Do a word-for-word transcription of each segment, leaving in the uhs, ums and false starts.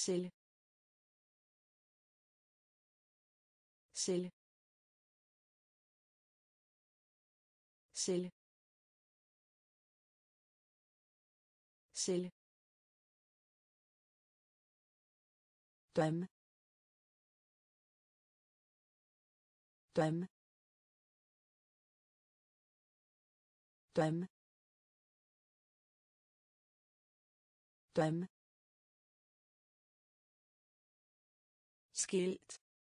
celle celle celle celle drømme drømme drømme drømme skilt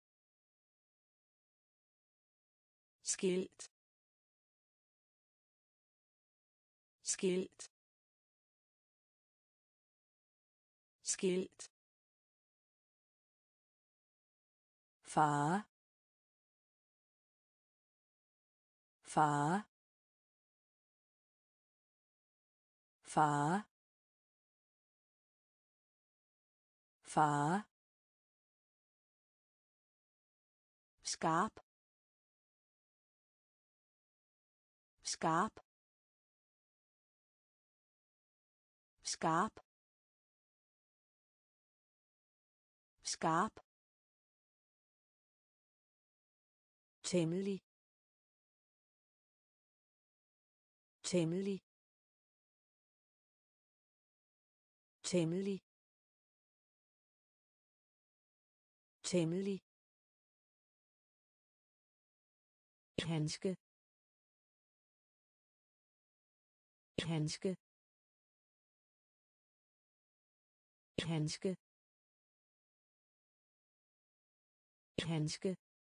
skilt skilt skilt far far far far skarp skarp skarp skarp temmelig temmelig temmelig temmelig handske handske handske handske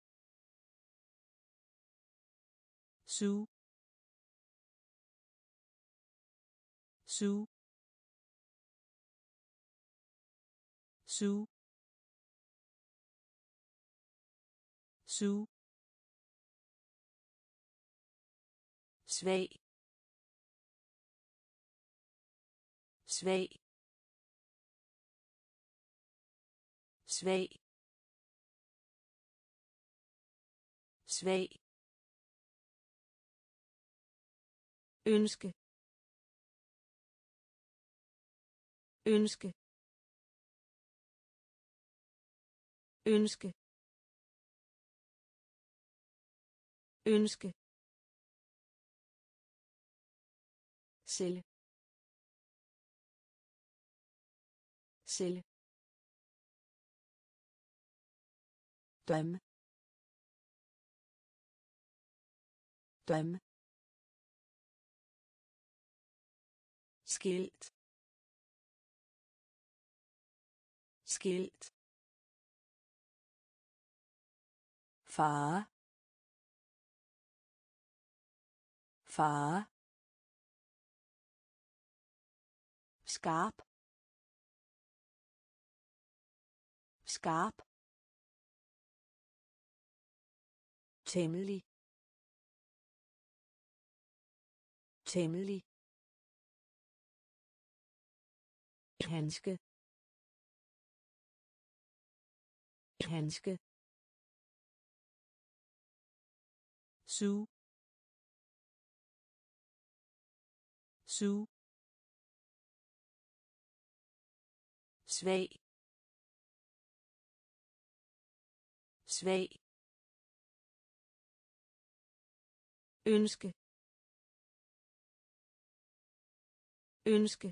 su su su su svag svag svag svag ønske ønske ønske ønske celle celle drømme drømme skilt skilt far far skarp skarp temmelig temmelig handske handske su su svag svag ønske ønske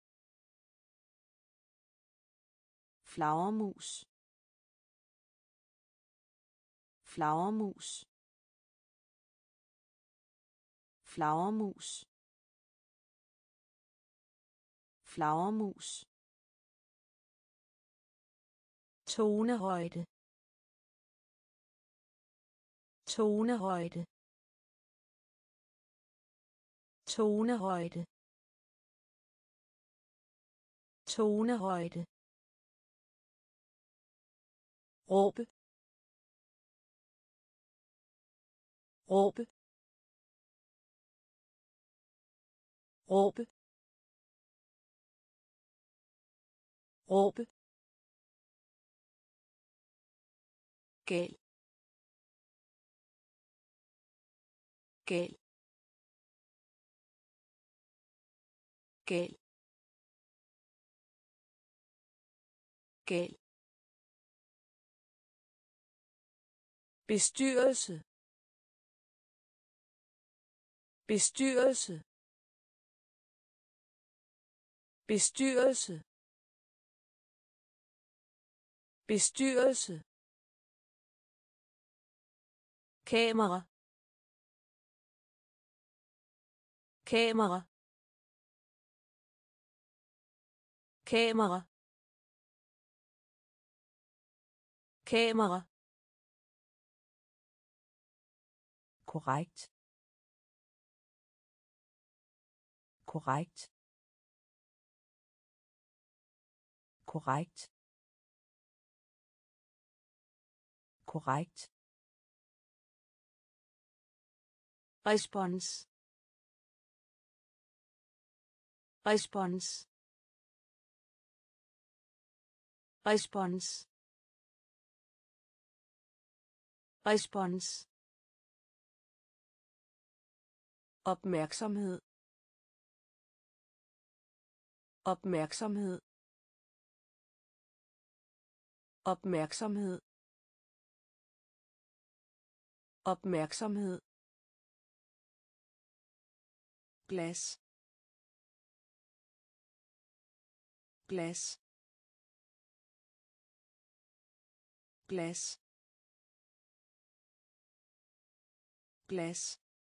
flagermus flagermus flagermus flagermus tonehøjde tonehøjde tonehøjde tonehøjde råbe råbe råbe råbe gæld gæld gæld gal, bestyrelse, bestyrelse, bestyrelse, bestyrelse, kamera, kamera, kamera, kamera, korrekt, korrekt, korrekt, korrekt, respons, respons, respons, respons, opmærksomhed, opmærksomhed, opmærksomhed, opmærksomhed, glas, glas, glas, glas,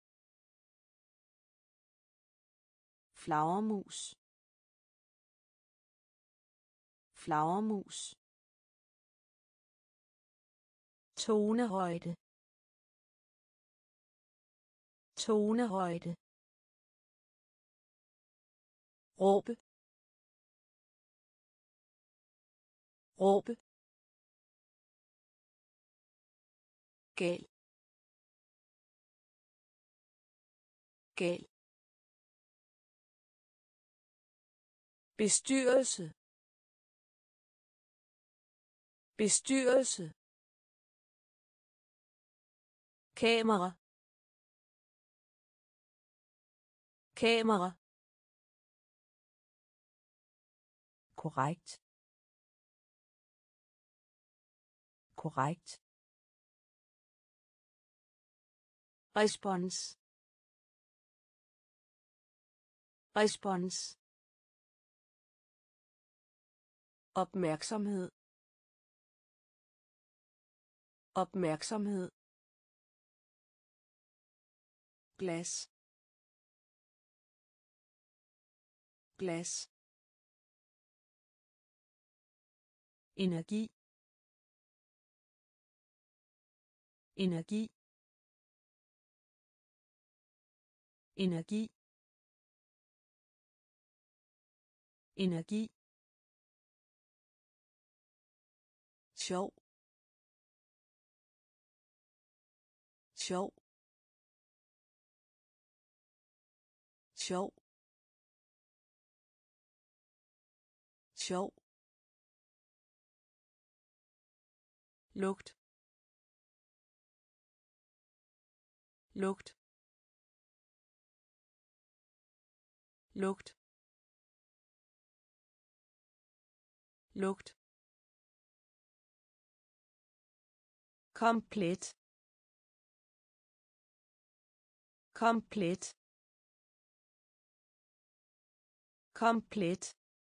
flagermus, flagermus, tonehøjde, tonehøjde, råbe, råbe, gal, gal, bestyrelse, bestyrelse, kamera, kamera, korrekt, korrekt, respons, respons, opmærksomhed, opmærksomhed, glas, glas, energi, energi, energi, energi, sjov, sjov, sjov, sjov, lugt, lugt, lugt, lugt, komplet, komplet, komplet,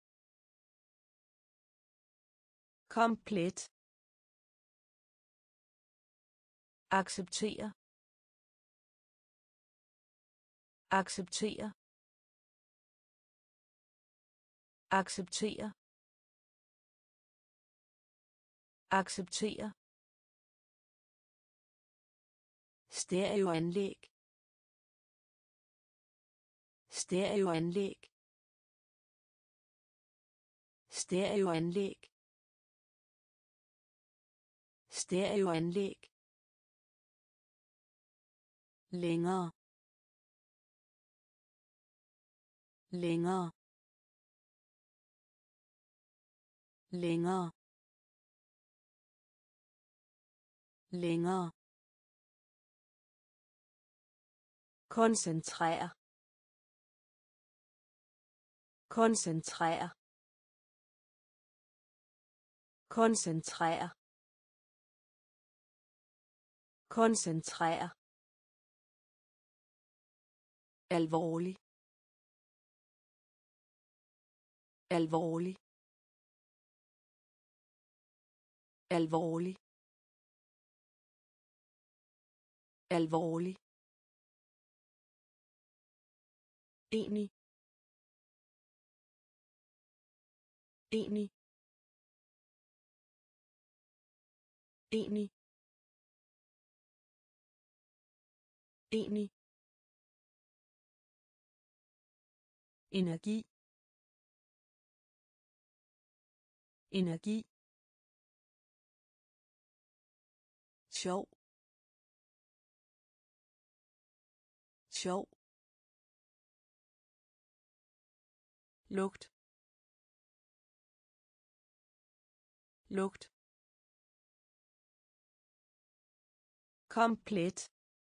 komplet, acceptere, acceptere, acceptere, acceptere, stereoanlæg, stereoanlæg, stereoanlæg, stereoanlæg, længere, længere, længere, længere, koncentrere, koncentrere, koncentrere koncentrere alvorlig alvorlig alvorlig alvorlig enig enig enig enig energi energi sjov sjov lugt lugt komplet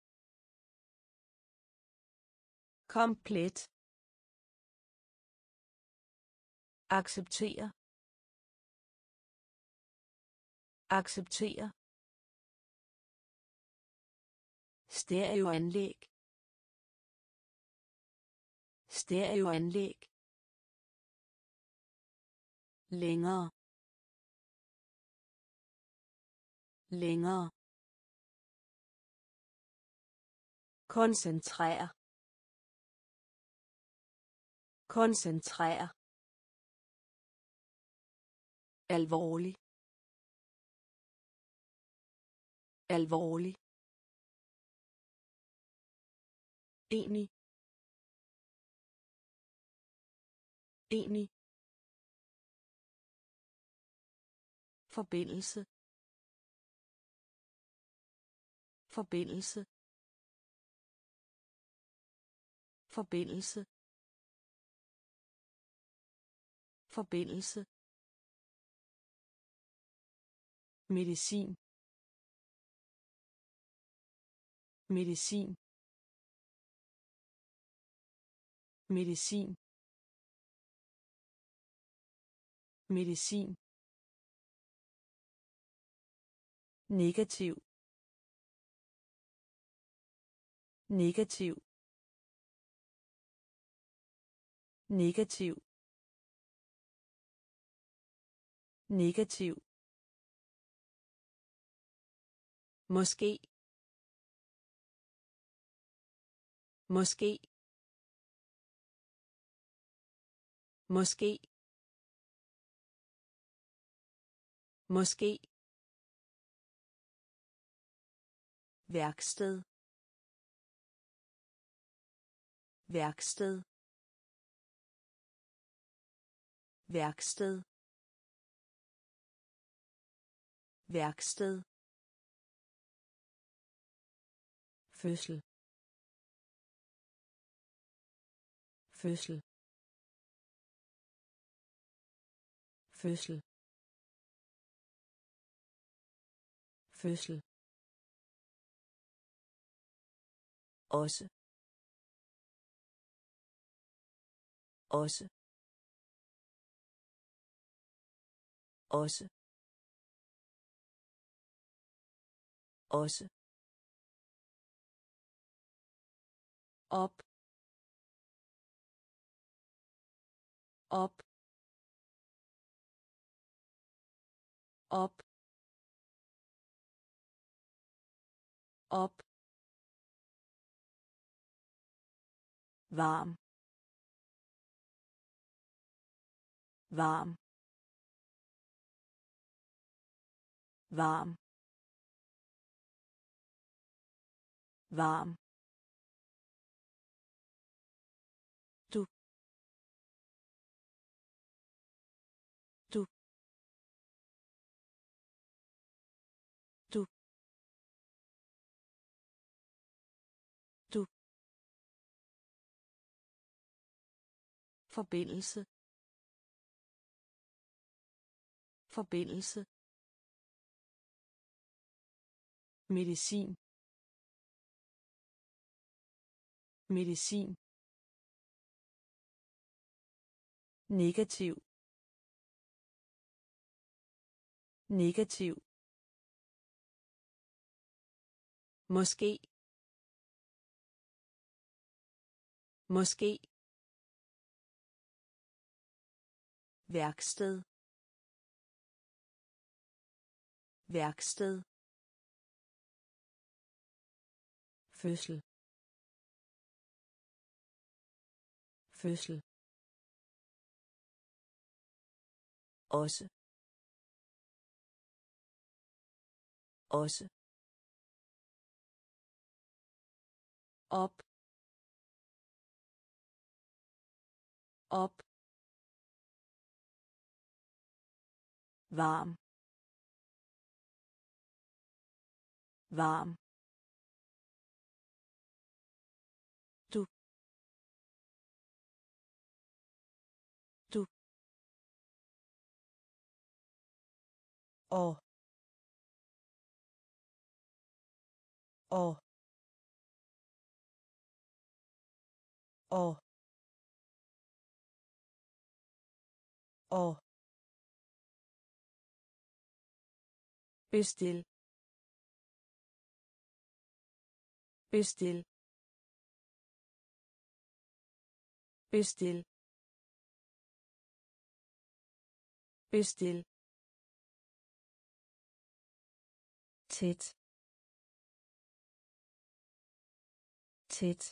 komplet acceptere acceptere stereoanlæg stereoanlæg længere længere koncentrere koncentrere alvorlig alvorlig enig enig forbindelse forbindelse forbindelse forbindelse medicin medicin medicin medicin negativ negativ negativ negativ måske måske måske måske værksted værksted værksted værksted fødsel fødsel fødsel fødsel også også også også op op op op varm varm varm varm du du du du forbindelse forbindelse medicin medicin negativ negativ, måske, måske, værksted, værksted, fødsel, fødsel, også, også, op, op, varm, varm, du, du, og, og, og, og, bestil, bestil, bestil, bestil, tæt, tæt,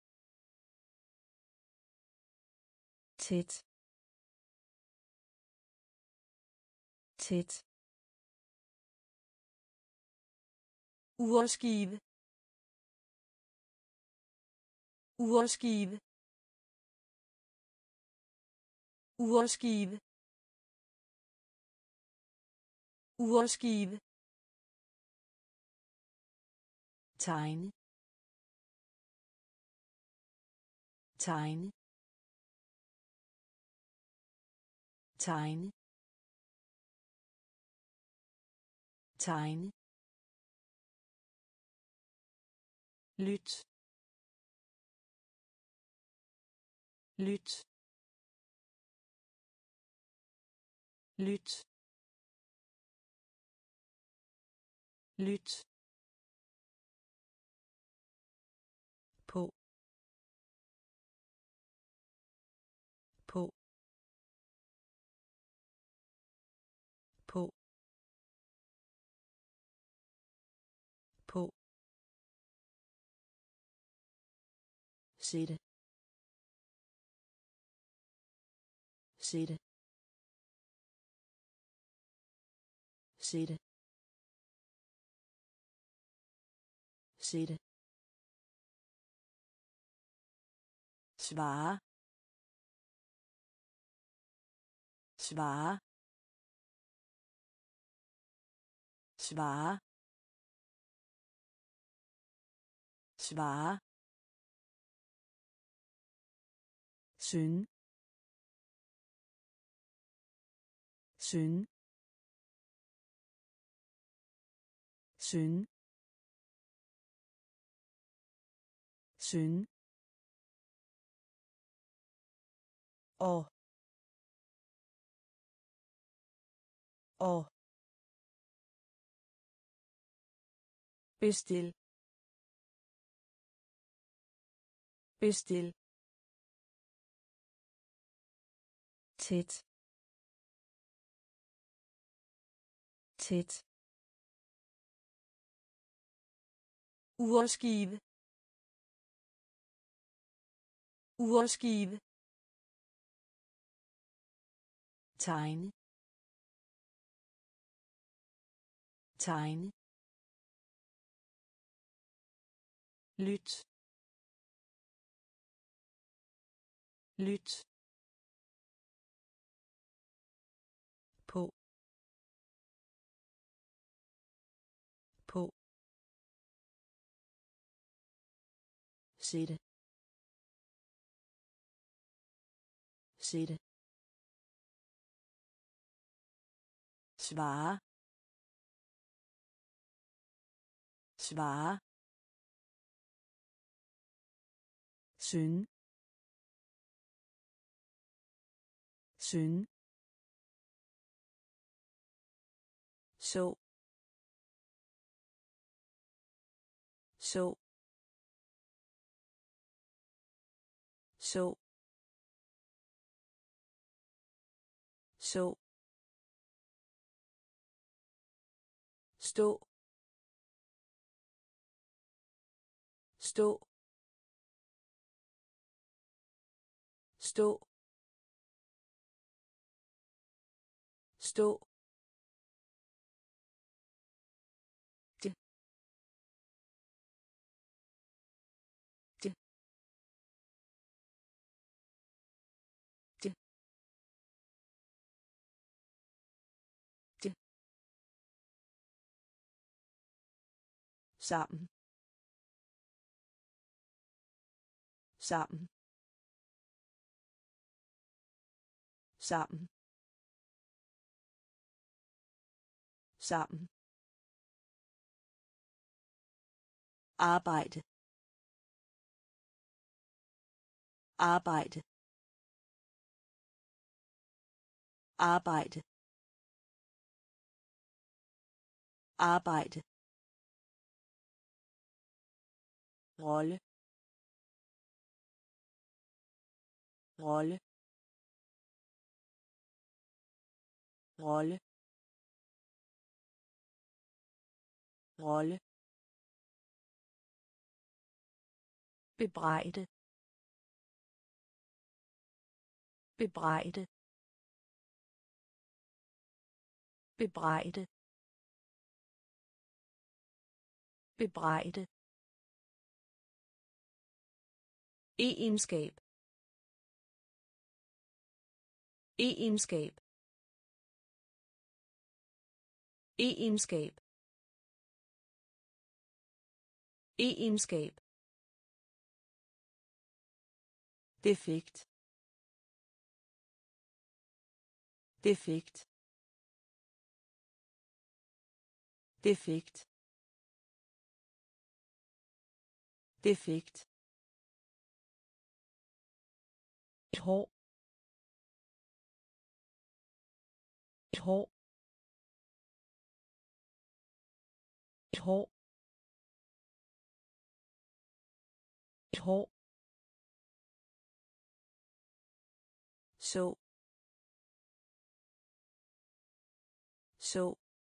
tæt, tæt, urskive, urskive, urskive, urskive, tegne, tegne, tegne, tegne, lyt, lyt, lyt, lyt, på, på, på, på, sætte, sætte, sætte, sætte, svare, svare, svare, svare, synge, synge, synge, synge, og, og, bestil, bestil, tæt, tæt, urskive, urskive, tegne, tegne, lyt, lyt, på, på, sætte, sætte, svare, svare, synge, synge, så så så så stå stå stå stå det det det det sammen sammen sammen sammen arbejde arbejde arbejde arbejde rolle rolle rolle rolle bebrejde bebrejde bebrejde bebrejde egenskab egenskab egenskab egenskab defekt defekt defekt defekt et hår et hår et hår et hår så så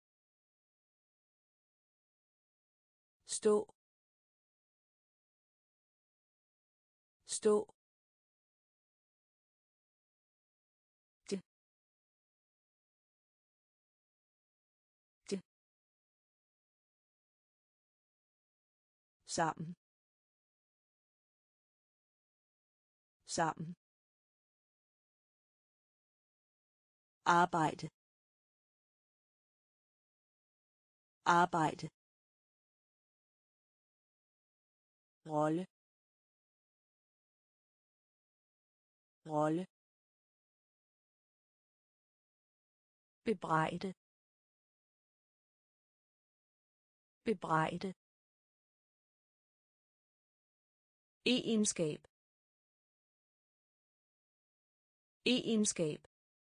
stå stå det det sammen sammen arbejde arbejde rolle rolle bebrejde bebrejde egenskab egenskab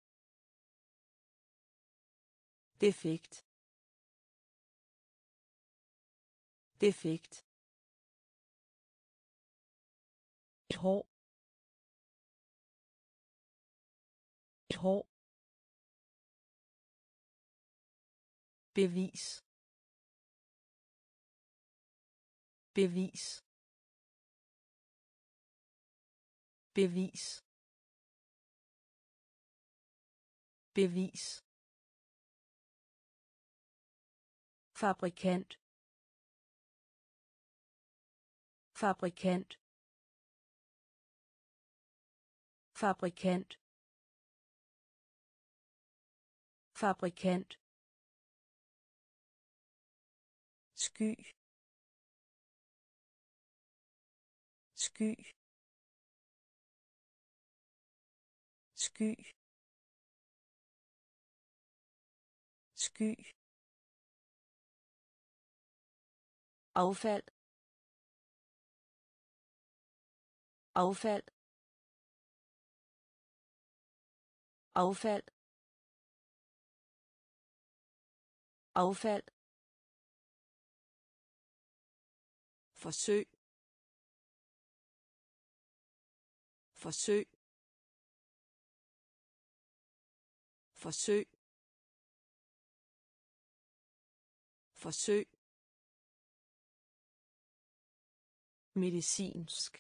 defekt defekt et hår et hår bevis bevis bevis bevis fabrikant fabrikant fabrikant fabrikant sky sky sky sky affald affald affald affald, forsøg, forsøg, forsøg, forsøg, medicinsk,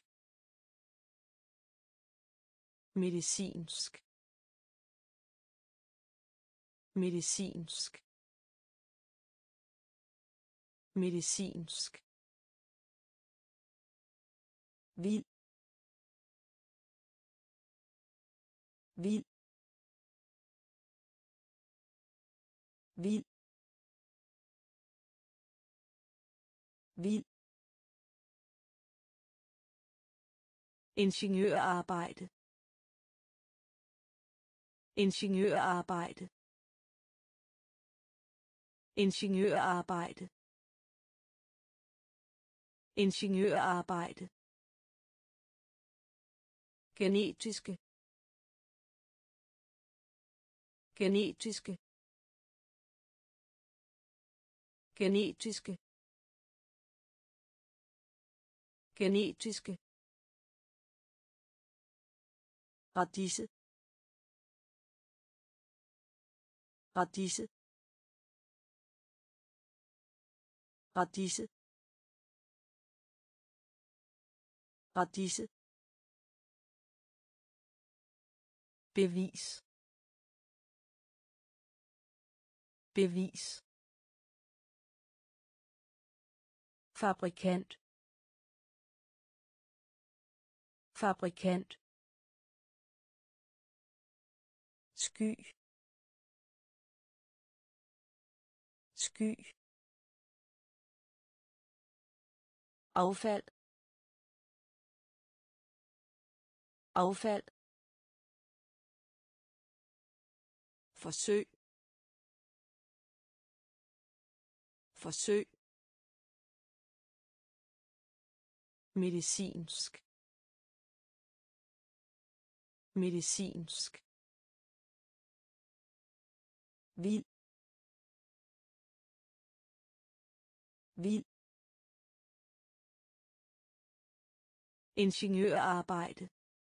medicinsk, medicinsk, medicinsk, vild, vild, vild, vild, ingeniørarbejde, ingeniørarbejde, ingeniørarbejde, ingeniørarbejde, genetiske, genetiske, genetiske, genetiske, radise, radise, radise, radise, bevis, bevis, fabrikant, fabrikant, sky, sky, affald, affald, forsøg, forsøg, medicinsk, medicinsk, vild, vild, ingeniørarbejde,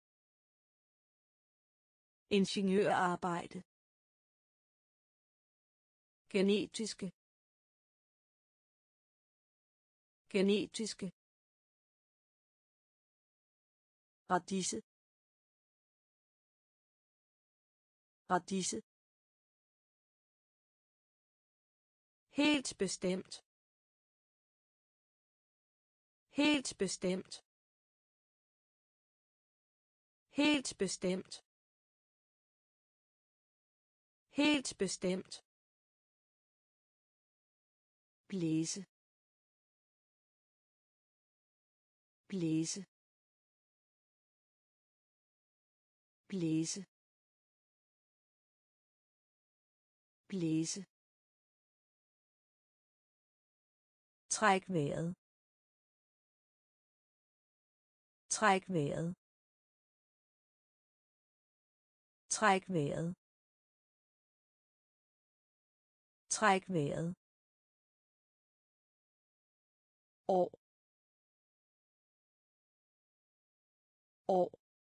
ingeniørarbejde, genetiske, genetiske, radise, radise, helt bestemt, helt bestemt, helt bestemt, helt bestemt, blæse, blæse, blæse, blæse, træk vejret, træk vejret, træk vejret, træk vejret, år, år,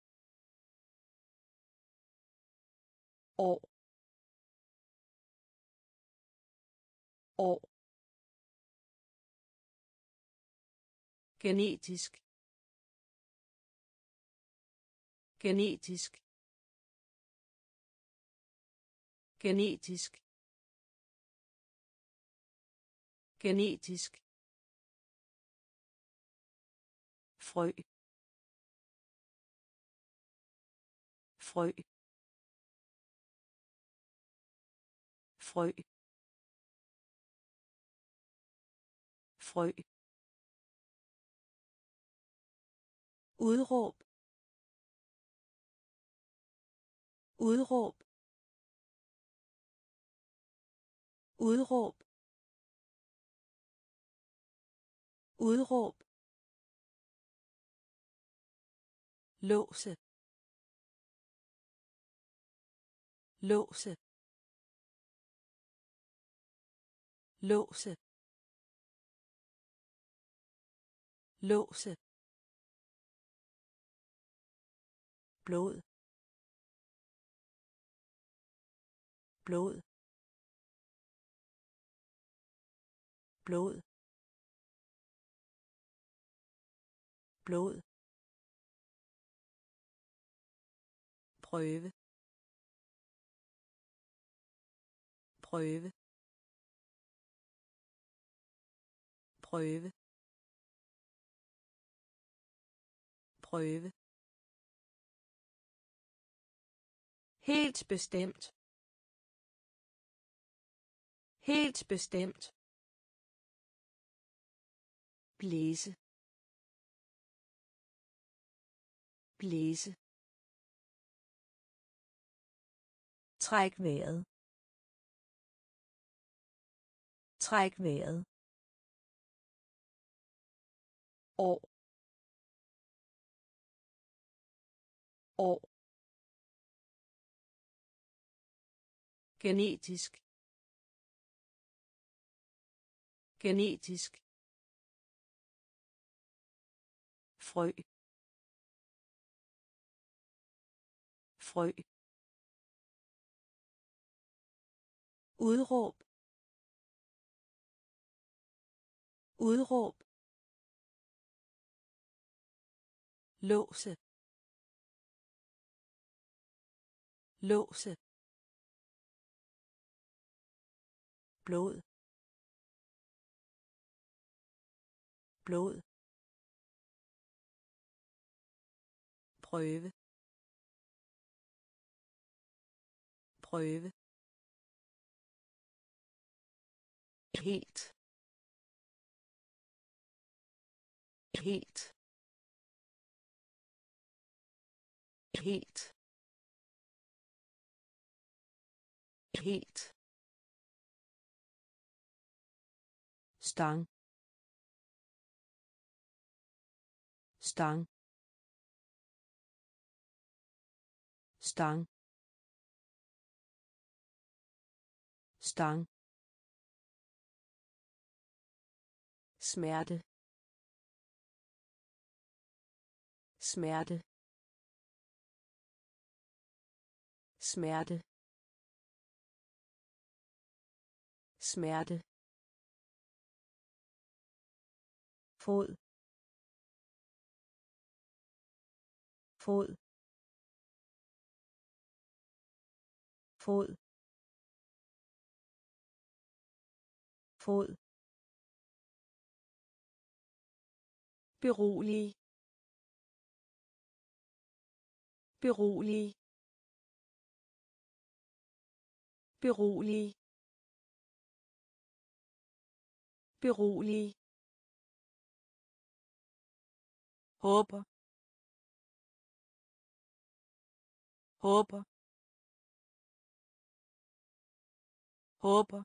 år, år, genetisk, genetisk, genetisk, genetisk, frø, frø, frø, frø, udråb, udråb, udråb, udråb, låse, låse, låse, låse, blod, blod, blod, blod, prøve, prøve, prøve, prøve, helt bestemt, helt bestemt, blæse, blæse, træk vejret, træk vejret, år, år, genetisk, genetisk, frø, frø, udråb, udråb, låse, låse, blod, blod, prøve, prøve, helt, helt, helt, helt, stang, stang, stang, stang, smerte, smerte, smerte, smerte, fod, fod, fod, fod, berolig, berolig, berolig, berolig, håber, håber, håber,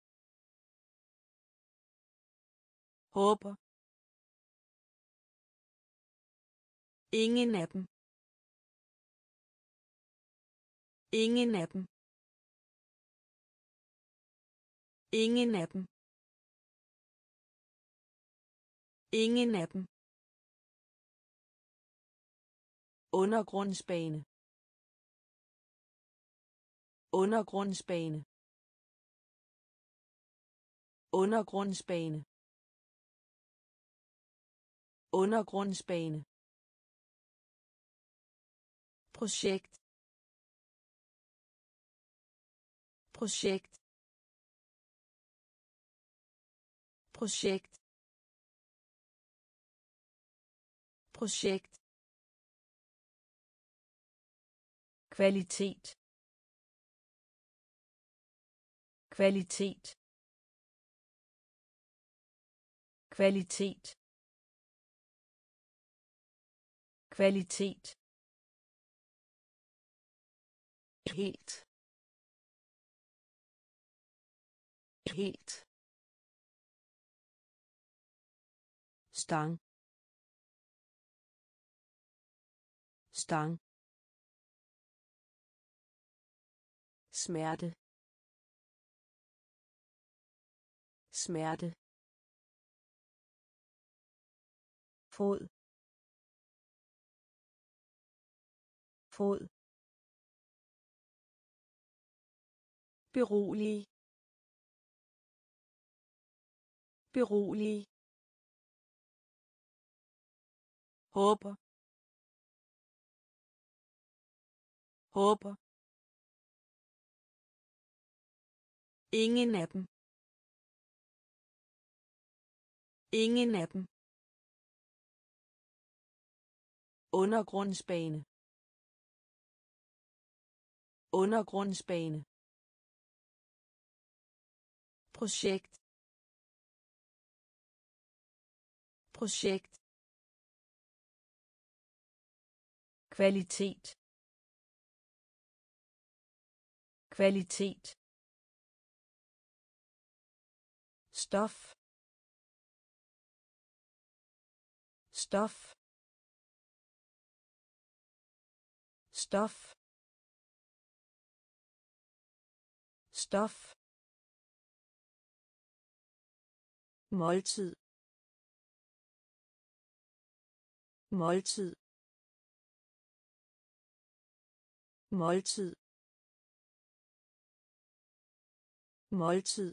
håber, ingen af dem, ingen af dem, ingen af dem, ingen af dem, undergrundsbane, undergrundsbane, undergrundsbane, undergrundsbane, projekt, projekt, projekt, projekt, kvalitet, kvalitet, kvalitet, kvalitet, helt, helt, stang, stang, smerte, smerte, fod, fod, berolig, berolig, håber, håber, ingen af dem, ingen af dem, undergrundsbane, undergrundsbane, projekt, projekt, kvalitet, kvalitet, stof, stof, stof, stof, måltid, måltid, måltid, måltid,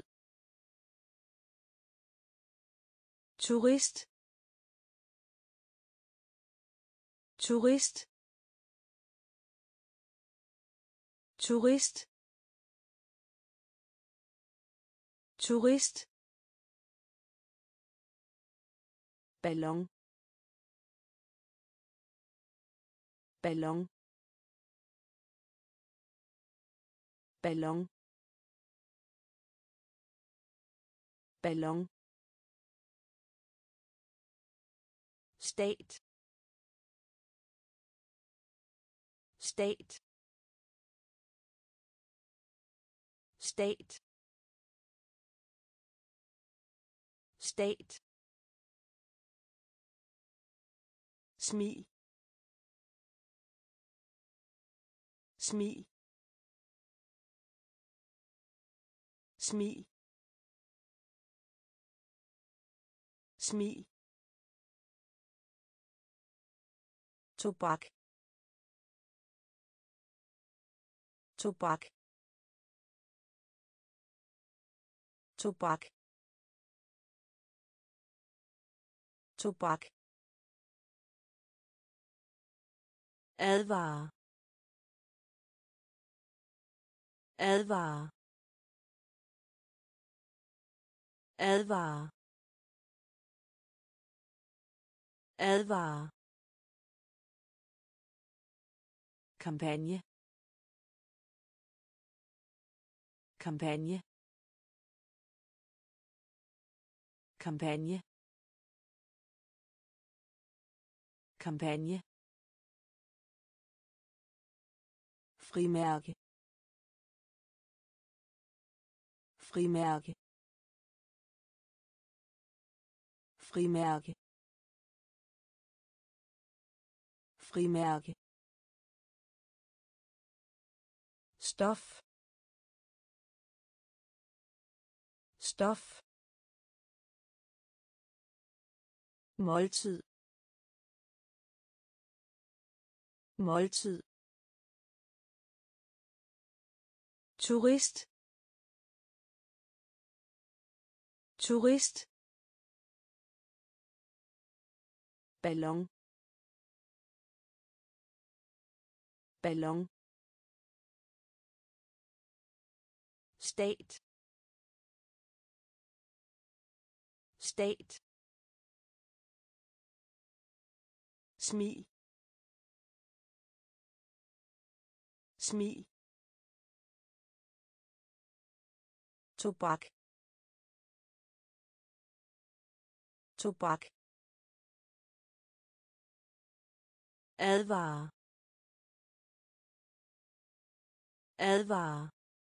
turist, turist, turist, turist, ballon, ballon, ballon, ballon, stat, stat, stat, stat, smil, smil, smil, smil, tobak, tobak, tobak, tobak, advare, advare, advare, advare, kampagne, kampagne, kampagne, kampagne, frimærke, frimærke, frimærke, frimærke, stof, stof, måltid, måltid, turist, turist, ballon, ballon, stat, stat, smil, smil, tobak, tobak, advare, advare,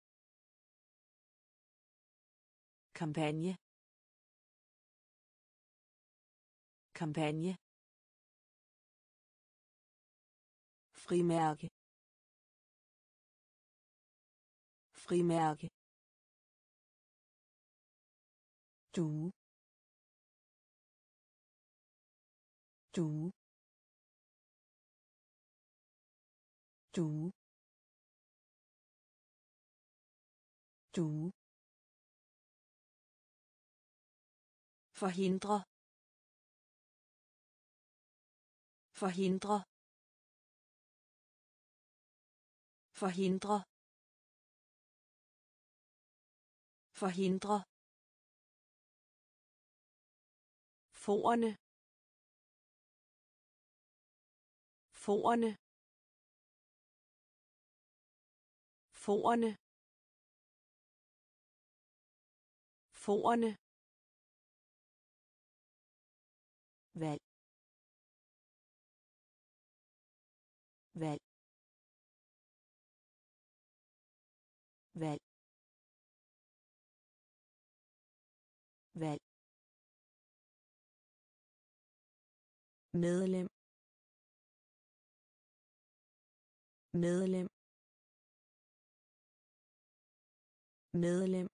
kampagne, kampagne, frimærke, frimærke, du du du du forhindre forhindre forhindre forhindre forerne forerne forerne forerne valg valg valg valg medlem medlem medlem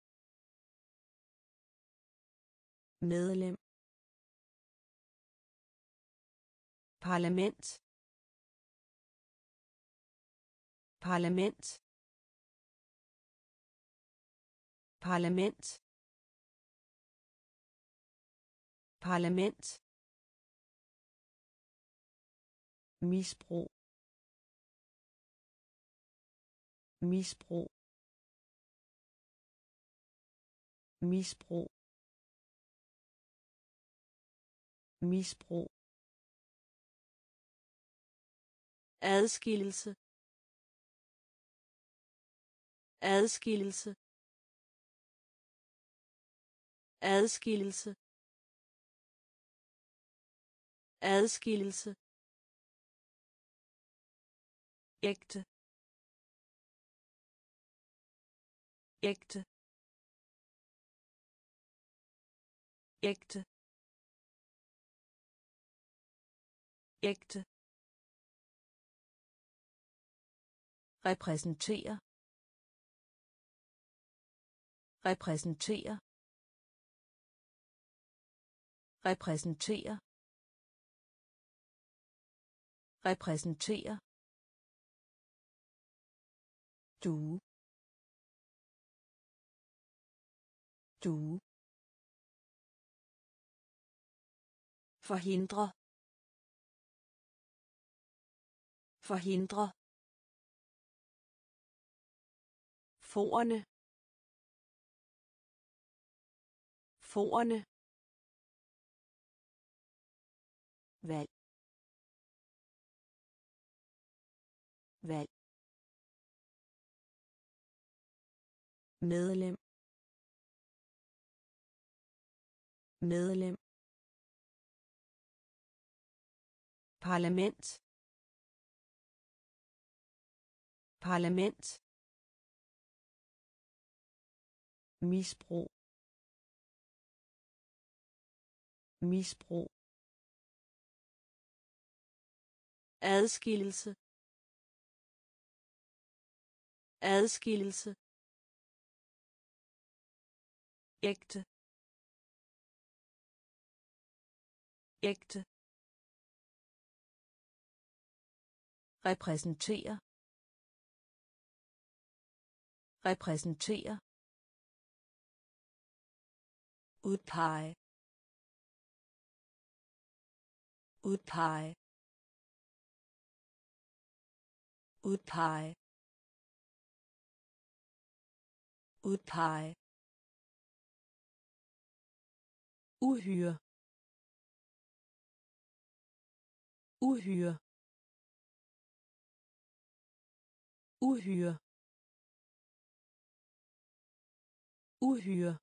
medlem parlament parlament parlament parlament misbrug misbrug misbrug misbrug adskillelse adskillelse adskillelse adskillelse ægte ægte ægte ægte repræsentere repræsentere repræsentere repræsentere du du forhindre forhindre forerne forerne valg valg medlem medlem parlament parlament misbrug misbrug adskillelse adskillelse ægte ægte repræsentere repræsentere udpege udpege udpege udpege uhyre uhyre uhyre uhyre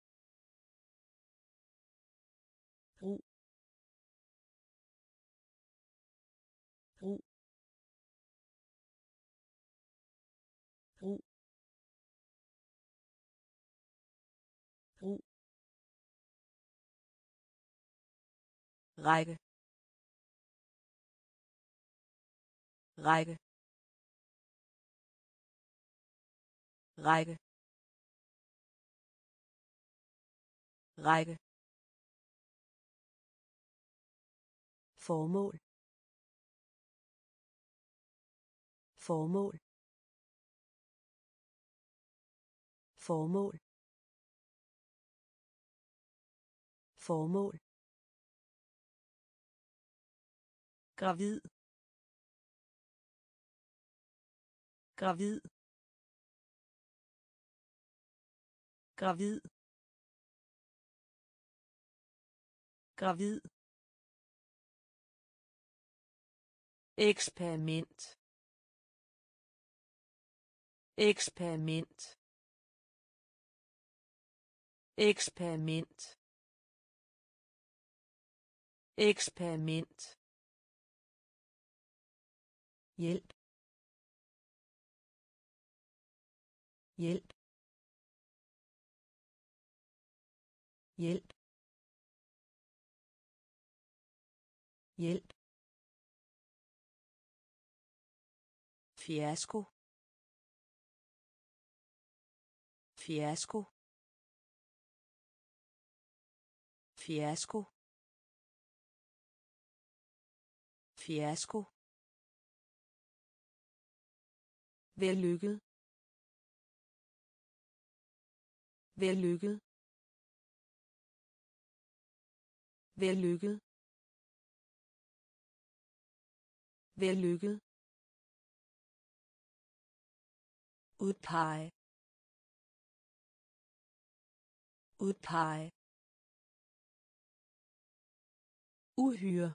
brug brug brug brug række række række række, formål, formål, formål, formål, gravid, gravid, gravid, gravid, eksperiment, eksperiment, eksperiment, eksperiment, hjælp, hjælp, hjælp, hjælp, fiasko, fiasko, fiasko, fiasko, vellykket, vellykket, vellykket, vellykket, udpege, udpege, uhyre,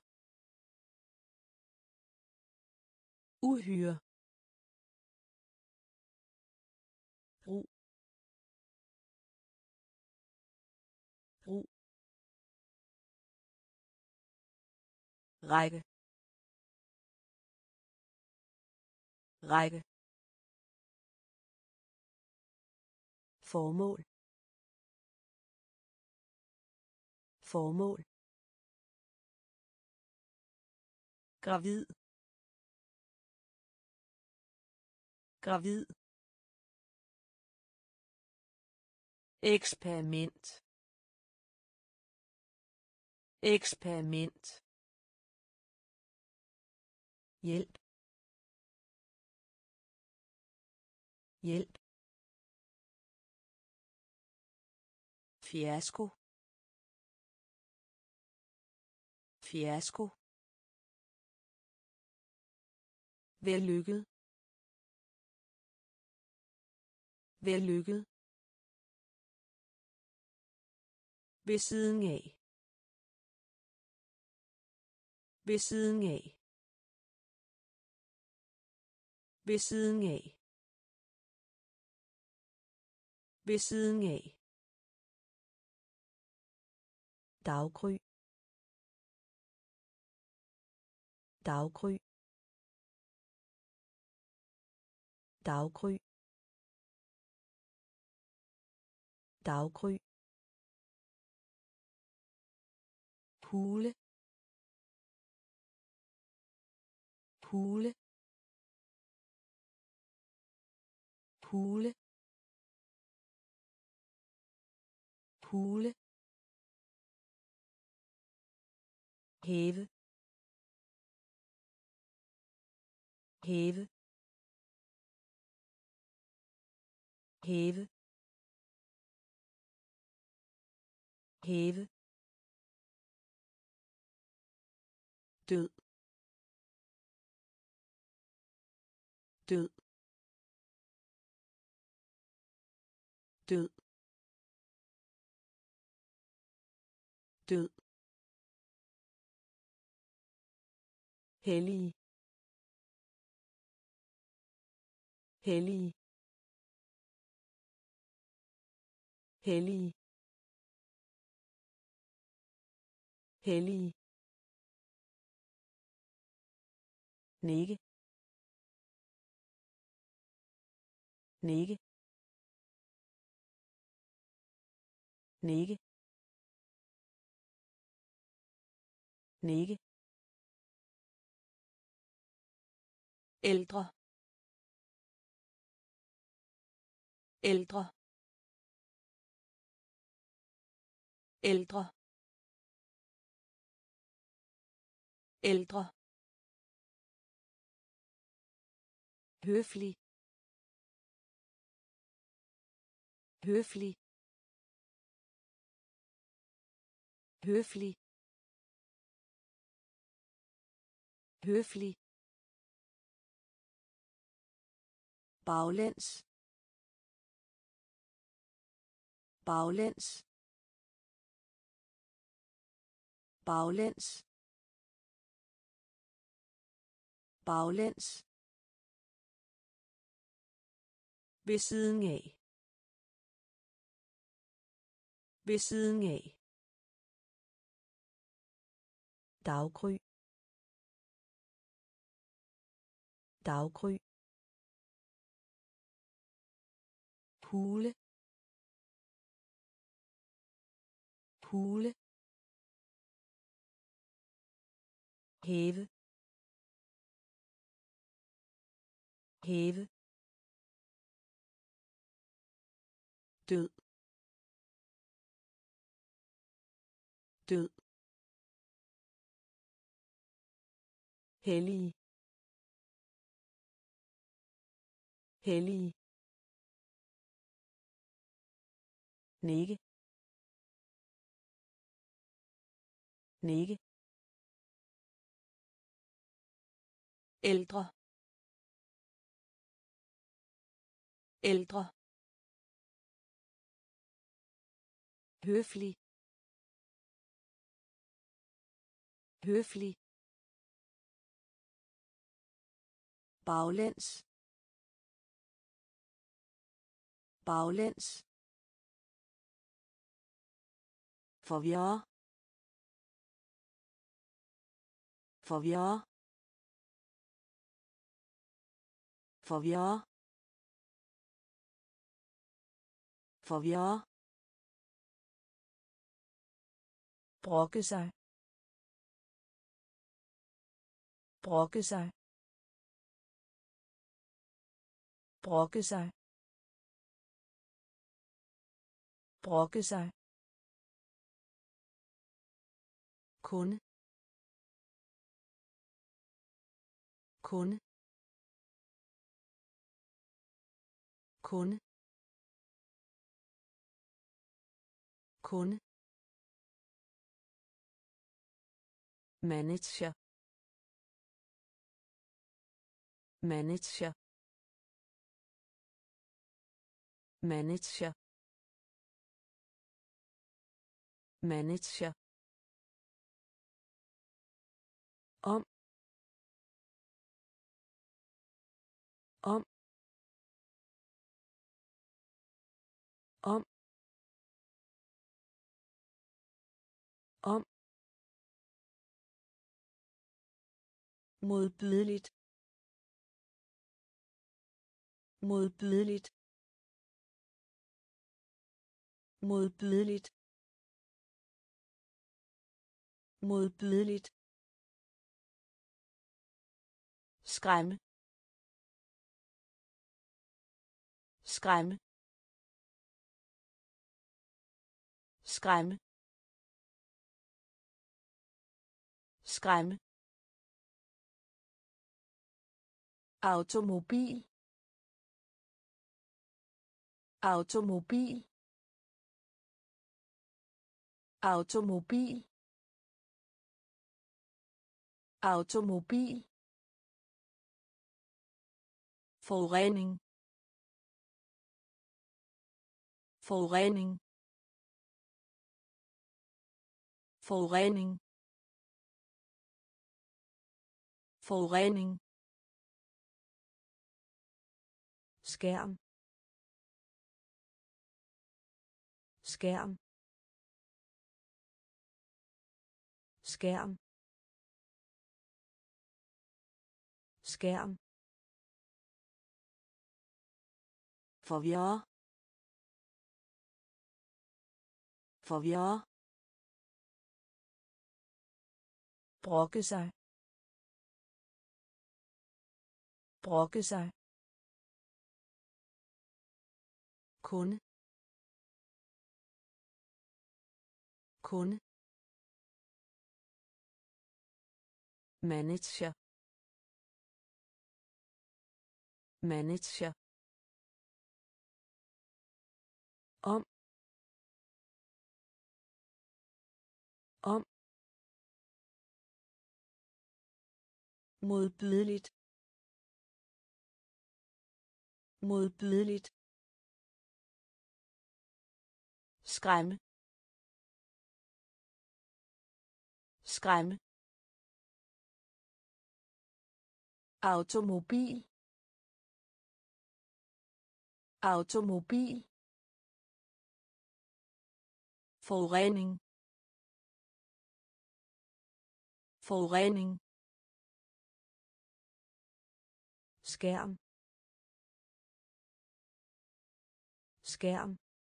uhyre, brug, brug, række, række, formål, formål, gravid, gravid, eksperiment, eksperiment, hjælp, hjælp, fiasko, fiasko, vellykket, vellykket, ved siden af, ved siden af, ved siden af, ved siden af, daggry, daggry, daggry, daggry, hule, hule, hule, hule, hæve, hæve, hæve, hæve, død, død, død, død, hellig, hellig, hellig, hellig, nikke, nikke, nikke, nikke, ældre, ældre, ældre ældre høflig høflig høflig høflig baglæns baglæns baglæns baglæns ved siden af ved siden af daggry daggry hule hule hæve hæve død død hellig hellig nikke nikke ældre ældre høflig høflig baglæns baglæns forvirre forvirre forvirre forvirre brokke sig brokke sig brokke sig brokke sig kunde kunde kunde kunde manager manager manager manager om om om om modbydeligt modbydeligt modbydeligt modbydeligt skræmme skræmme skræmme skræmme automobil automobil automobil automobil forurening forurening forurening forurening skærm skærm skærm skærm forvirre forvirre brokke sig brokke sig kunde kunde, manager, manager, om, om, modbydeligt, modbydeligt, skræmme, skræmme, automobil, automobil, forurening, forurening, skærm, skærm,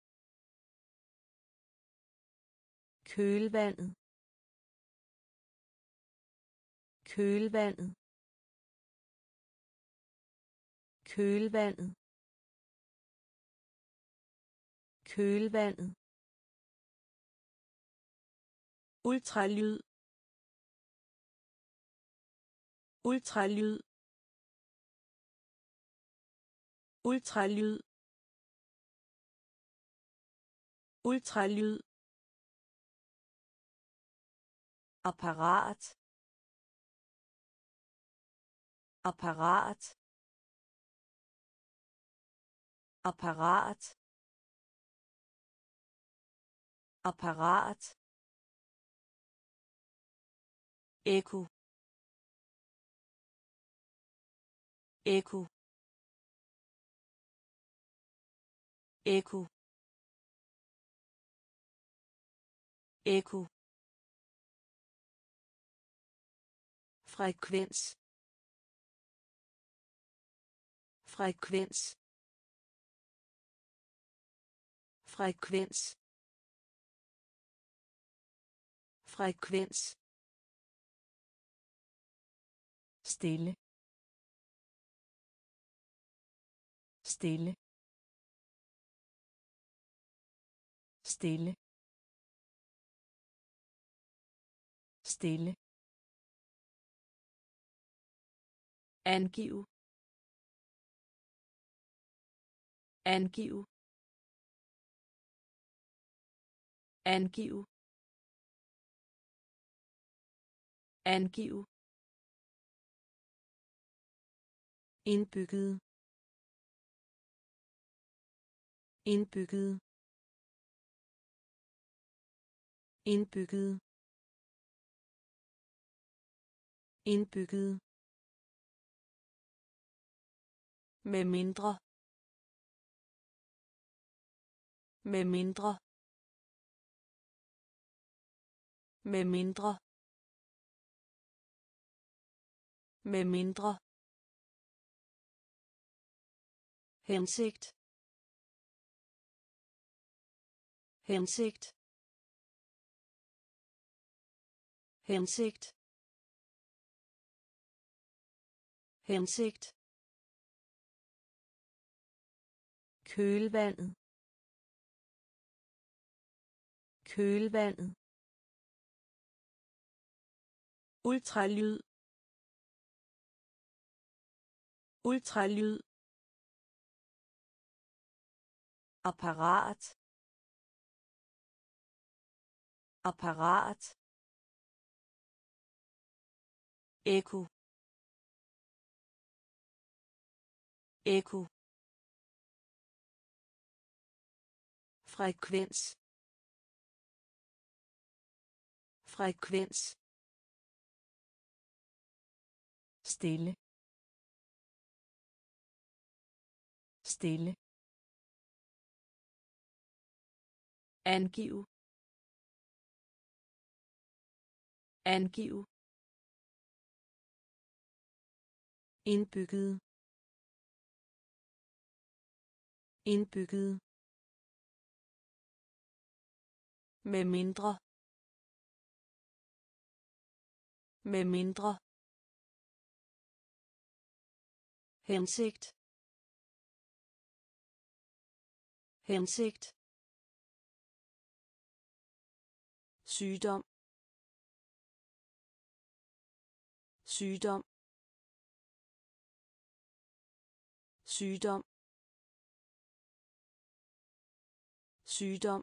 kølvandet, kølvandet, kølvandet, kølvandet, ultralyd, ultralyd, ultralyd, ultralyd, apparat, apparat, apparat, apparat, ekko, ekko, ekko, ekko, frekvens, frekvens, frekvens, frekvens, stille, stille, stille, stille, angiv, angiv, angiv, angiv, indbygget, indbygget, indbygget, indbygget, med mindre, med mindre, med mindre, med mindre, hensigt, hensigt, hensigt, hensigt, kølvandet, kølvandet, ultralyd, ultralyd, apparat, apparat, ekko, ekko, frekvens, frekvens, stille, stille, angiv, angiv, indbygget, indbygget, med mindre, med mindre, hensigt, hensigt, sygdom, sygdom, sygdom, sygdom,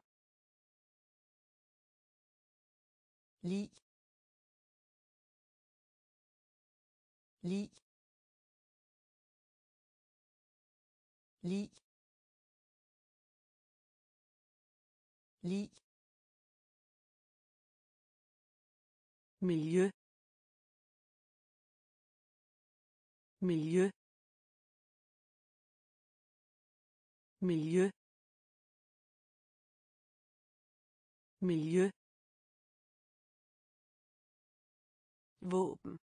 lig, lig, lig, lig, miljø, miljø, miljø, miljø, våben,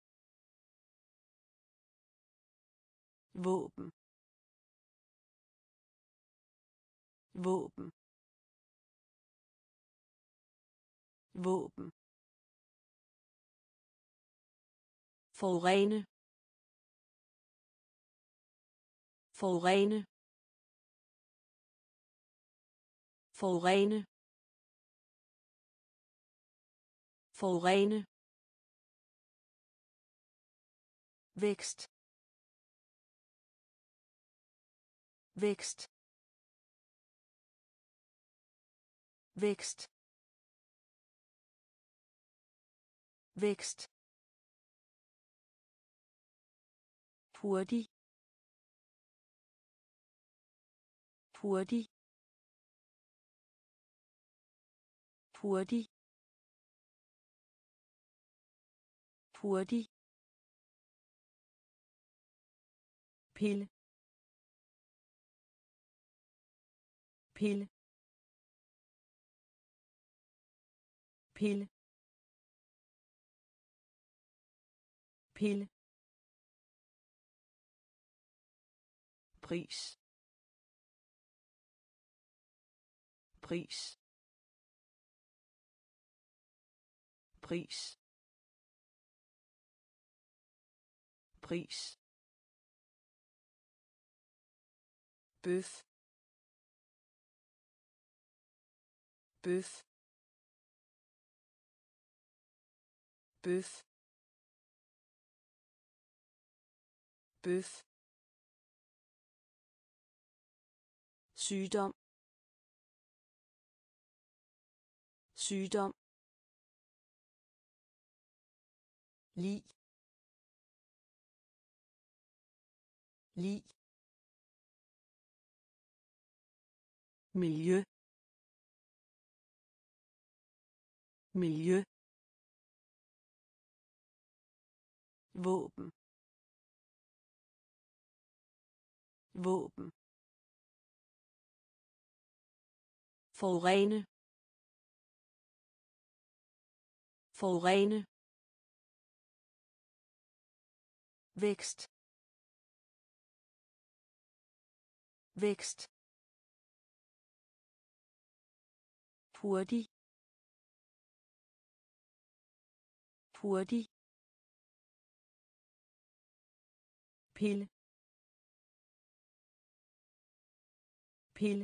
våben, våben, våben, forurene, forurene, forurene, forurene, vækst, vækst, vækst, vækst, hurtig, hurtig, hurtig, hurtig, pille, pille, pille, pille, pris, pris, pris, pris, bøf, bøf, bøf, bøf, sygdom, sygdom, lig, lig, miljø, miljø, våben, våben, forurene, forurene, vækst, vækst, hurtig, hurtig, pille, pille,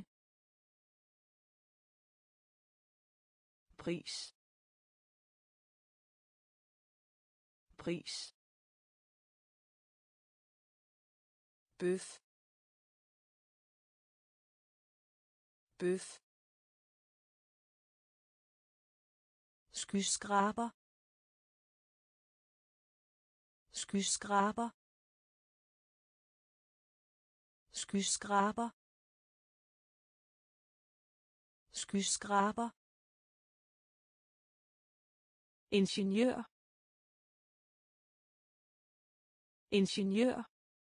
pris, pris, bøf, bøf, skyskraber, skyskraber, skyskraber, skyskraber, ingeniør, ingeniør,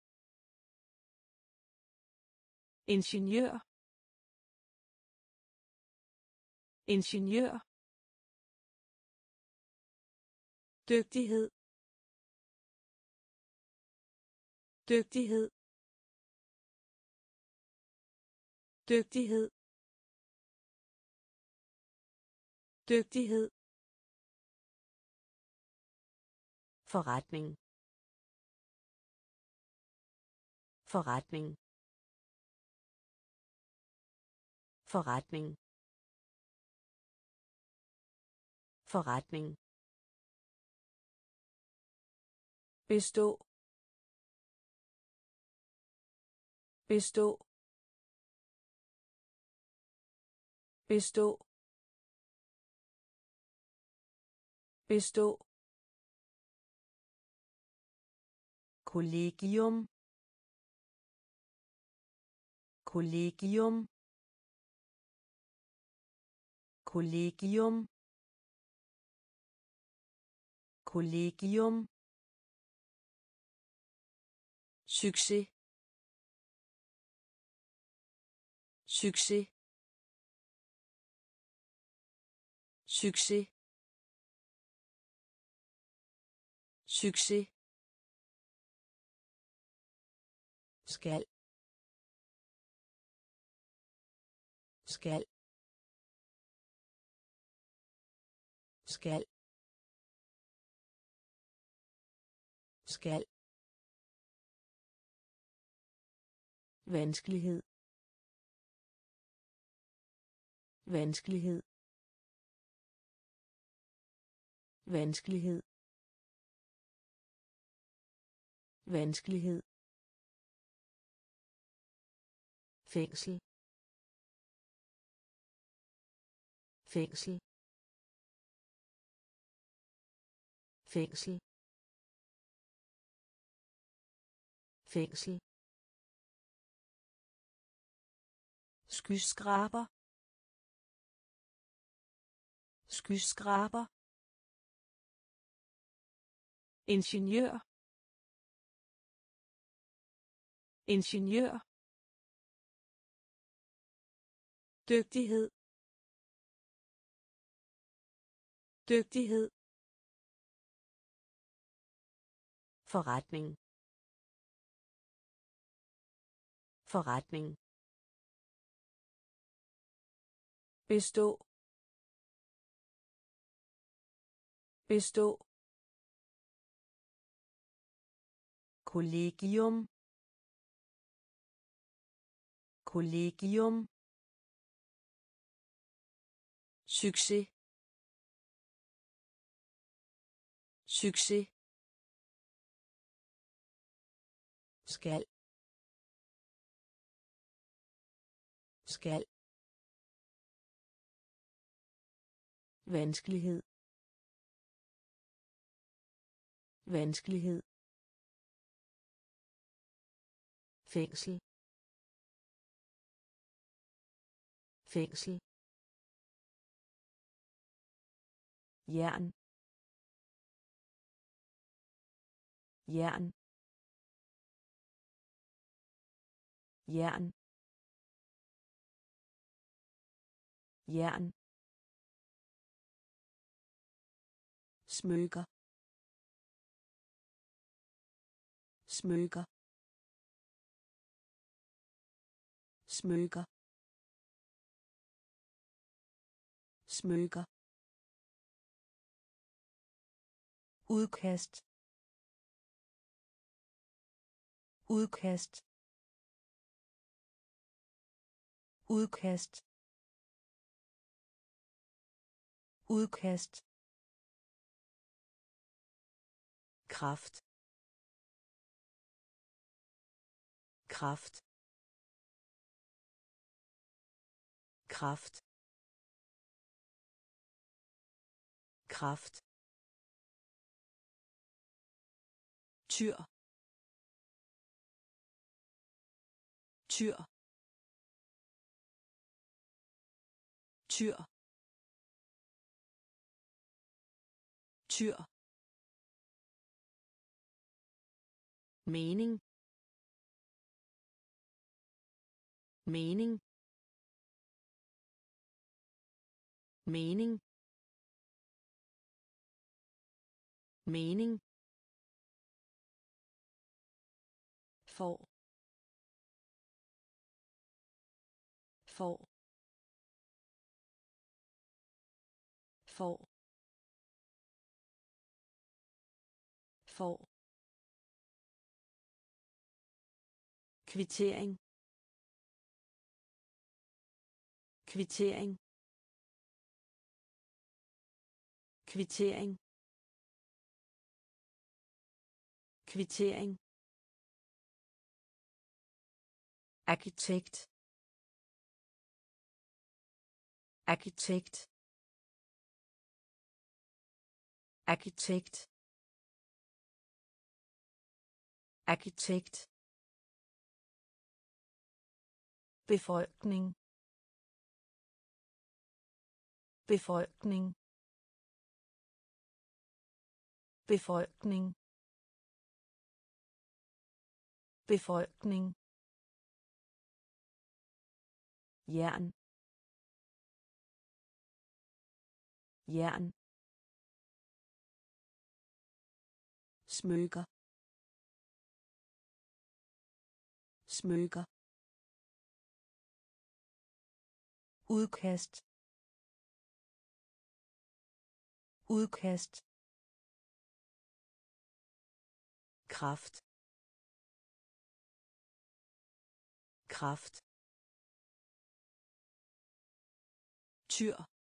ingeniør, ingeniør, dygtighed, dygtighed, dygtighed, dygtighed, forretning, forretning, forretning, Forretning. Bestå. Bestå. Bestå. Bestå. Kollegium. Kollegium. Kollegium. Kollegium. Succes. Succes. Succes. Succes. Skal. Skal. Skal. Skal. Vanskelighed. Vanskelighed. Vanskelighed. Vanskelighed. Fængsel. Fængsel. Fængsel. Fængsel. Skyskraber. Skyskraber. Ingeniør. Ingeniør. Dygtighed. Dygtighed. Forretning. Forretning. Bestå. Bestå. Kollegium. Kollegium. Succes. Succes. Skal. Skal. Vanskelighed. Vanskelighed. Fængsel. Fængsel. Jern. Jern. Jern. Jern. Smykker. Smykker. Smykker. Smykker. Udkast. Udkast. Udkast. Udkast. Kraft. Kraft. Kraft. Kraft. Tyr. Tyr. Tyr. Tyr. Mening. Mening. Mening. Mening. For. For. For. For. Kvittering. Kvittering. kvittering, kvittering, arkitekt, arkitekt, arkitekt, arkitekt, befolkning, befolkning, befolkning, befolkning, jern, jern, smykker, smykker, udkast, udkast, kraft, kraft, tyr,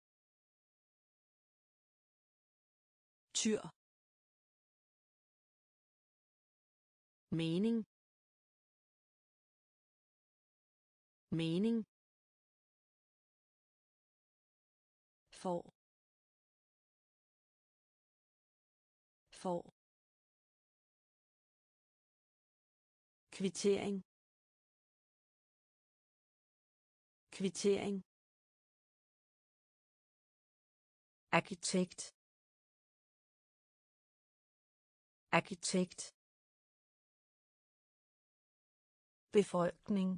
tyr, mening, mening, for, for, kvittering, kvittering, arkitekt, arkitekt, befolkning,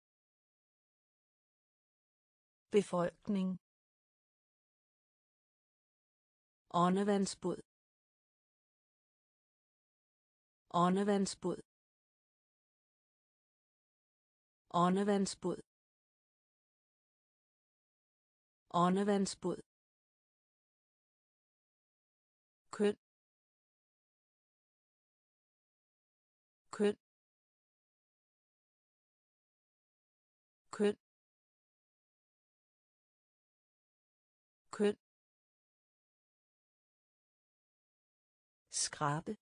befolkning, åndevandsbåd, åndevandsbåd, åndevandsbåd, åndevandsbåd, køn, køn, køn, køn, skrabe,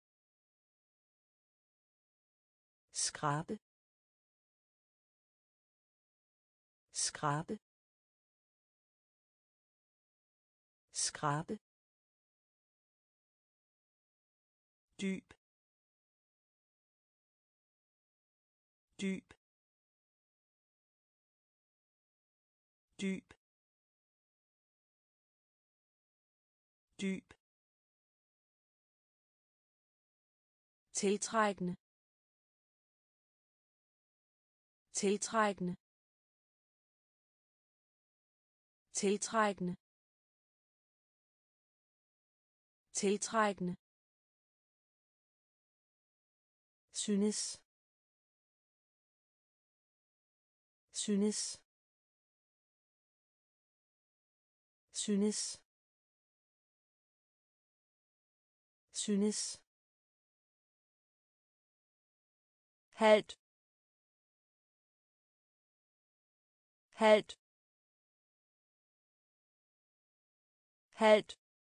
skrabe, skrabe, skrabe, dyb, dyb, dyb, dyb, tiltrækkende, tiltrækkende, tiltrækkende, tiltrækkende, synes, synes, synes, synes, halt, halt, halt,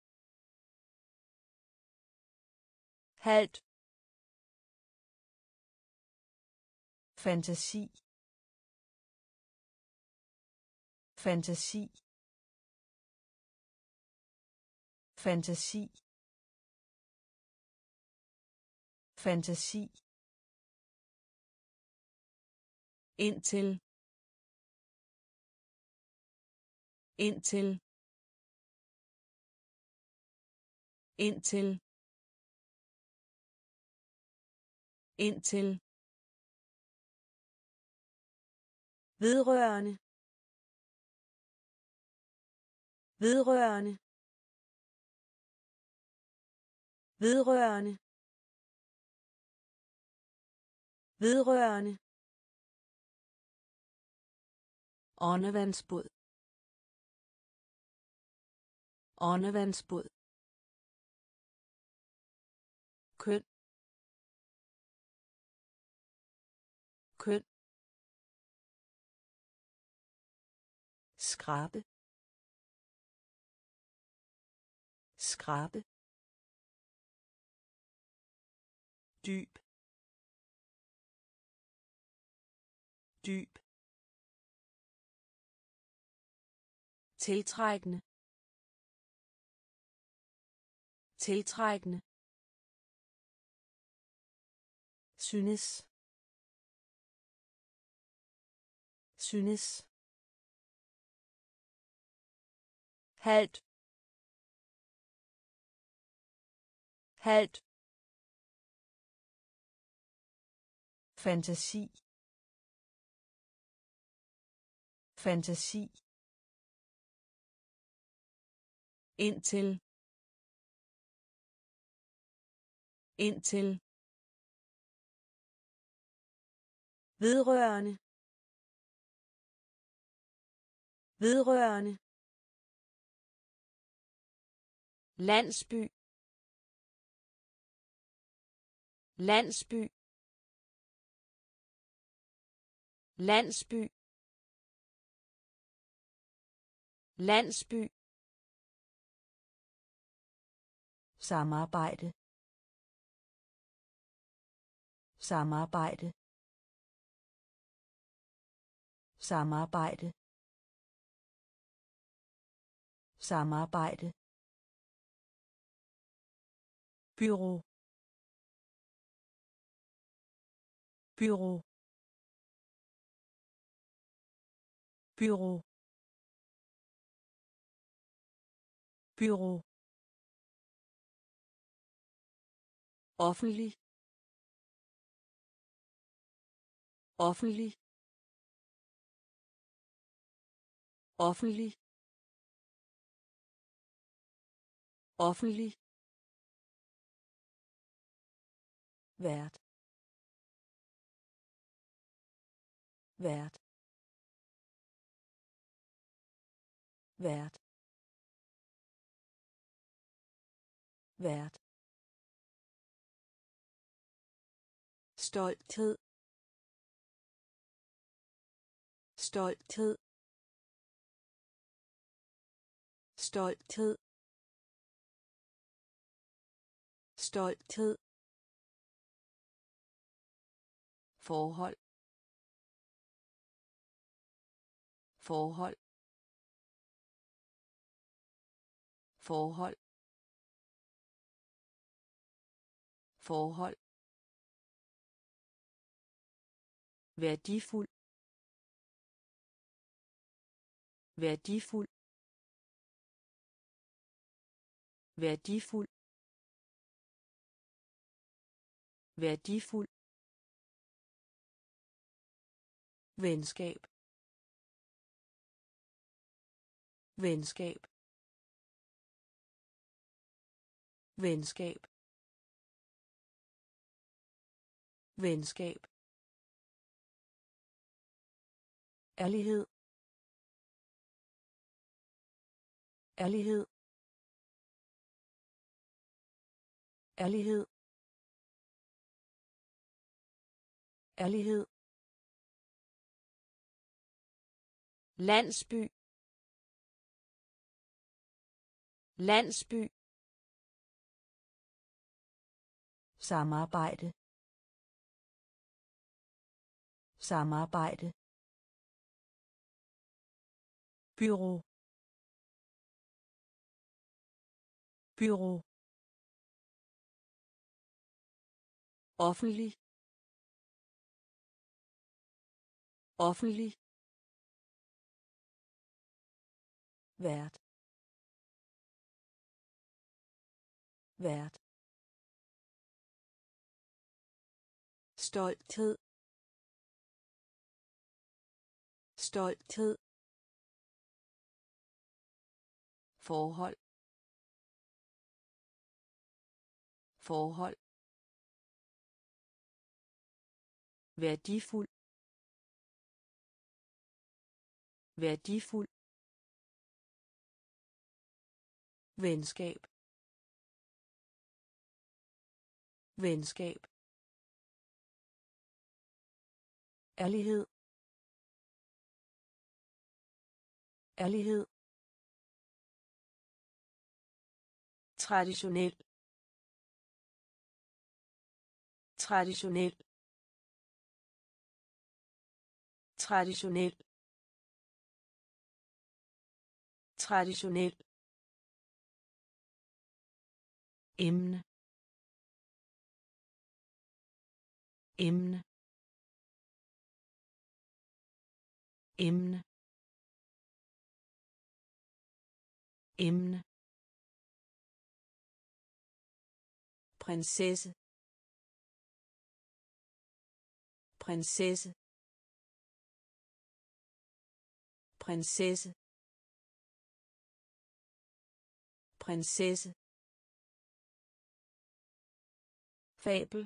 halt, fantasi, fantasi, fantasi, fantasi, indtil, indtil, indtil, indtil, vedrørende, vedrørende, vedrørende, vedrørende, åndevandsbåd, åndevandsbåd, køn, køn, skrabe, skrabe, dyb, dyb, tiltrækkende, tiltrækkende, synes, synes, halt, halt, fantasi, fantasi, indtil, indtil, vedrørende, vedrørende, landsby, landsby, landsby, landsby, samarbejde, samarbejde, samarbejde, samarbejde, bureau, bureau, bureau, bureau, offentlig, offentlig, offentlig, offentlig, vært, vært, vært, vært, stolthed, stolthed, stolthed, stolthed, forhold, forhold, forhold, forhold, værdifuld, værdifuld, værdifuld, værdifuld, venskab, venskab, venskab, venskab, ærlighed, ærlighed, ærlighed, ærlighed, landsby, landsby, samarbejde, samarbejde, bureau, bureau, offentlig, offentlig, vært, vært, stolthed, stolthed, forhold, forhold, værdifuld, værdifuld, venskab, venskab, ærlighed, ærlighed, traditionel traditionel traditionel traditionel emne emne emne emne prinsesse prinsesse prinsesse prinsesse fabel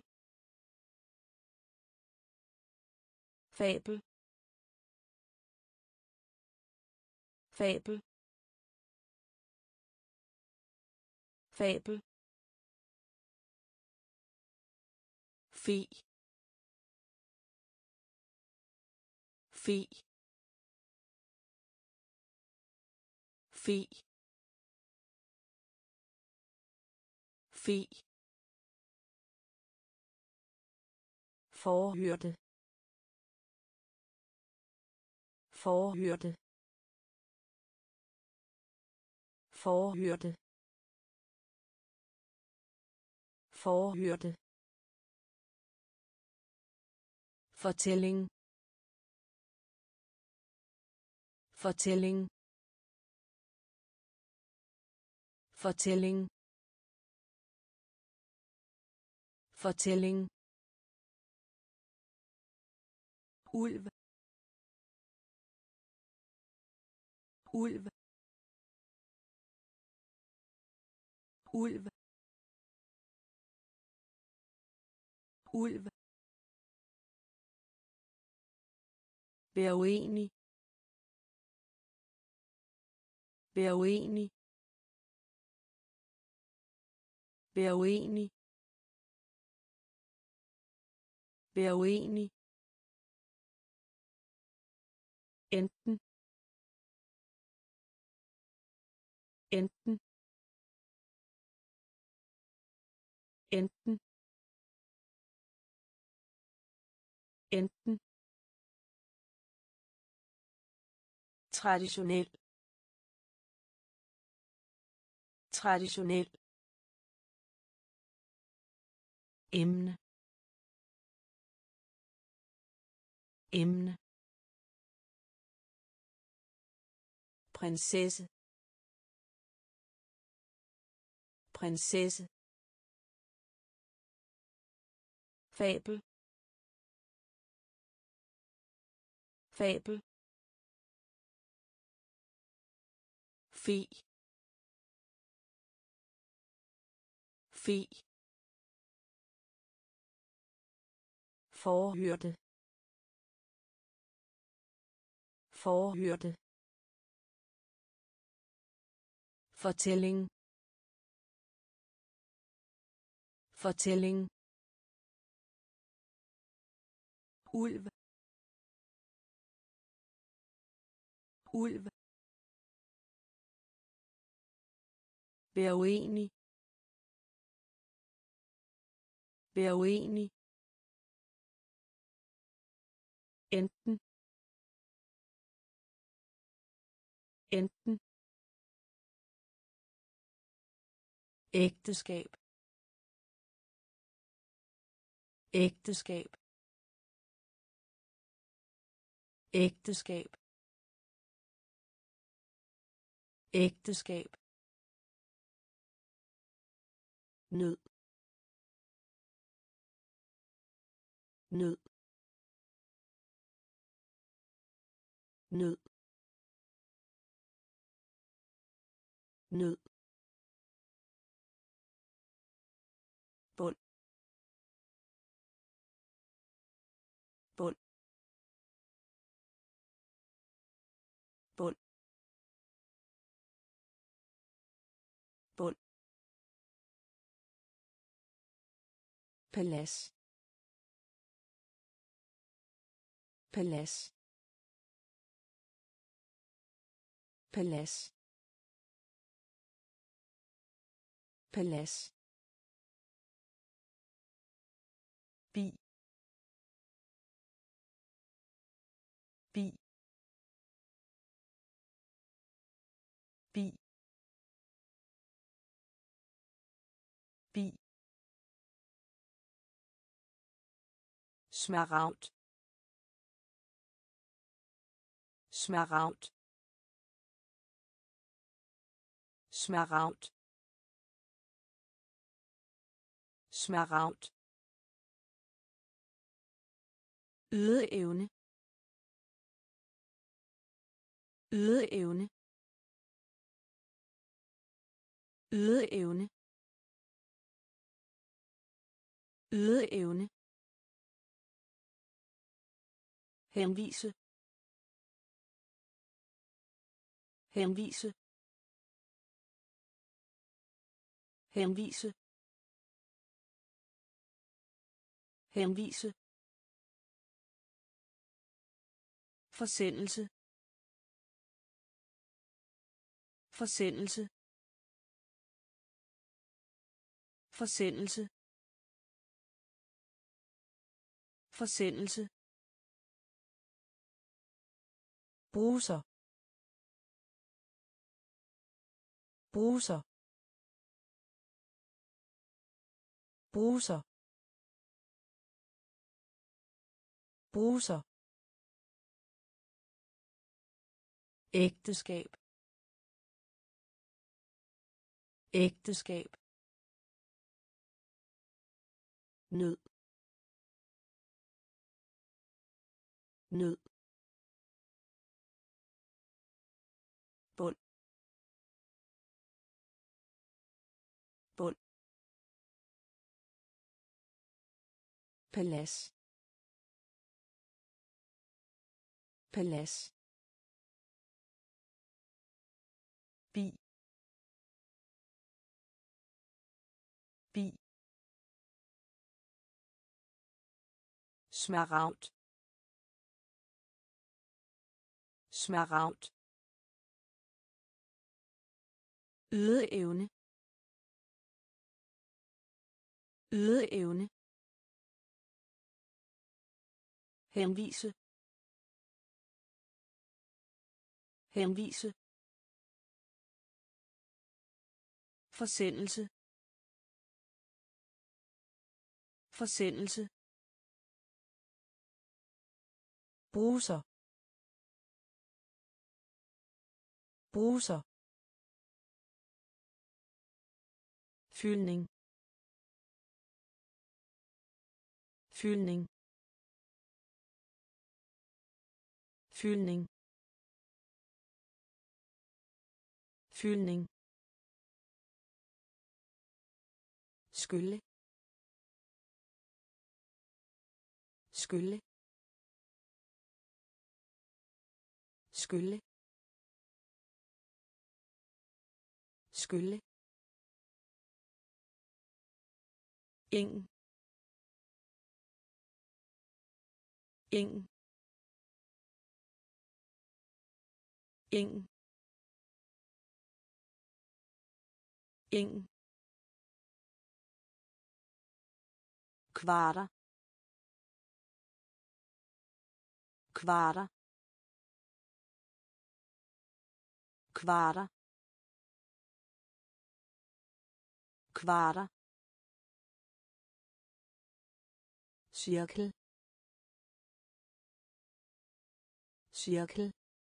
fabel fabel fabel fi fi fi fi forhørte forhørte forhørte forhørte fortælling fortælling fortælling fortælling ulv ulv ulv ulv vær uenig vær uenig vær uenig vær uenig enten enten enten enten traditionel traditionel emne emne prinsesse prinsesse fabel fabel fi fi forhørte forhørte fortælling fortælling ulv ulv vær uenig vær uenig enten enten ægteskab ægteskab ægteskab ægteskab nød nød nød nød bund bund bund bund palads palads palads Palads. Bi. Bi. Bi. Bi. Smaragd. Smaragd. Smaragd. Smaragd. Ydeevne. Ydeevne. Ydeevne. Ydeevne. Henvise. Henvise. Henvise. Henvise. Forsendelse. Forsendelse. Forsendelse. Forsendelse. Bruser. Bruser. Bruser. Bruser. Ægteskab. Ægteskab. Nød. Nød. Bund. Bund. Palads. Palads. Bi. Bi. Smaragd. Smaragd. Ydeevne. Ydeevne. Henvise. Henvise. Forsendelse. Forsendelse. Bruser. Bruser. Fyldning. Fyldning. Fyldning. Fyldning. Skylle. Skylle. Skylle. Skylle. Eng. Eng. Eng. Eng. Kvarter. Kvarter. Kvarter. Kvarter. Cirkel. Cirkel.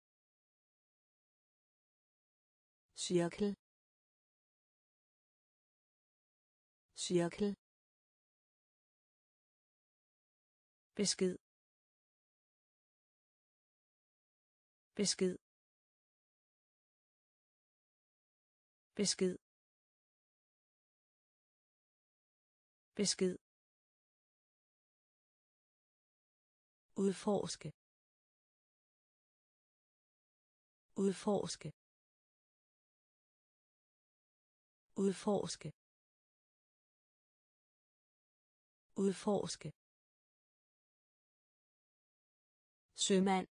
Cirkel. Cirkel. Besked. Besked. Besked. Besked. Udforske. Udforske. Udforske. Udforske. Sømand.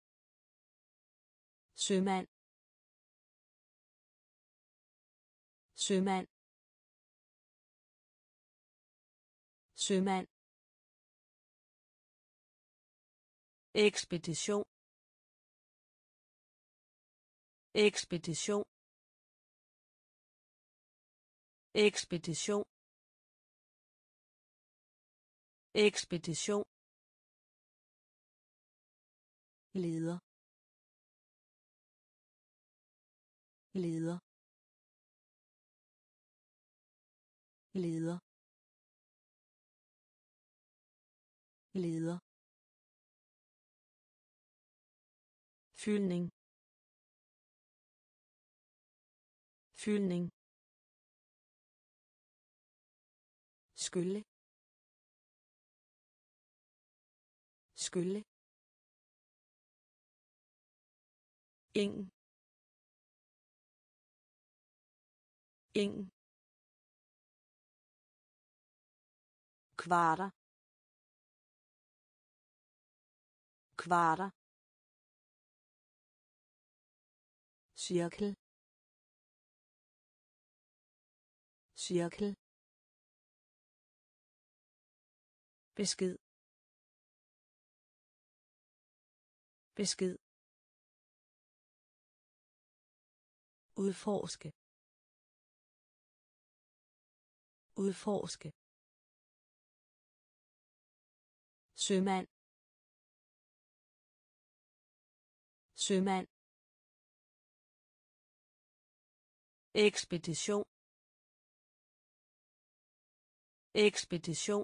Sømand. sømand sømand ekspedition ekspedition ekspedition ekspedition leder leder leder leder fyldning fyldning skylle skylle ingen ingen kvarter kvarter cirkel cirkel besked besked udforske udforske sømand sømand ekspedition ekspedition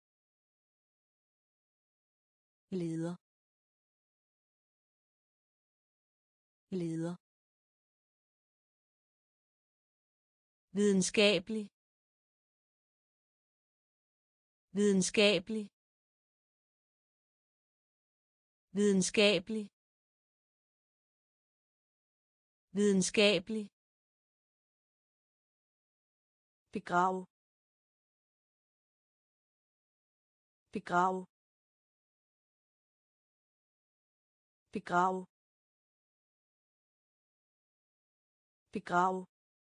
leder leder videnskabelig videnskabelig videnskabelig videnskabelig begrav begrav begrav begrav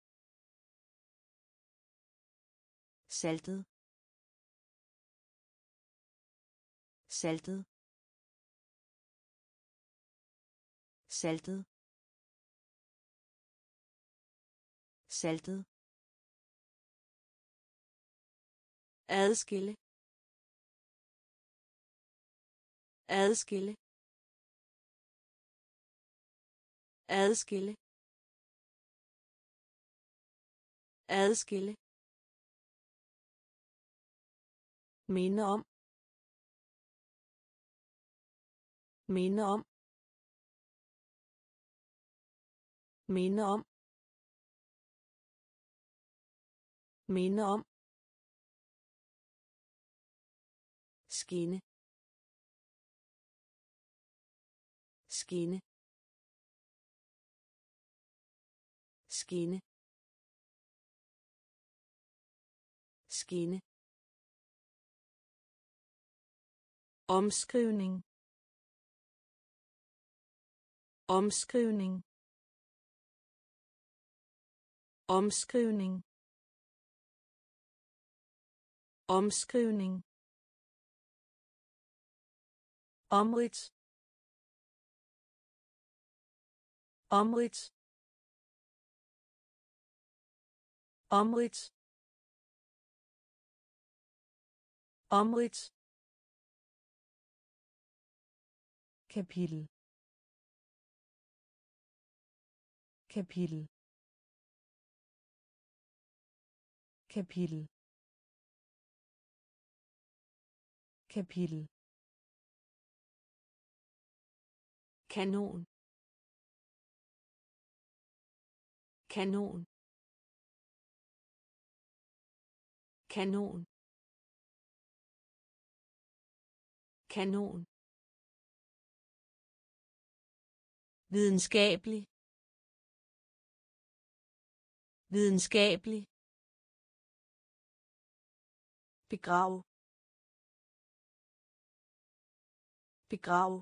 saltet saltet saltet saltet adskille adskille adskille adskille minde om minde om minde om minde om skinne skinne skinne skinne omskrivning omskrivning omskrivning omskrivning omridt omridt omridt omridt kapitel kapitel kapitel kapitel kanon kanon kanon kanon videnskabelig videnskabelig begrav begrav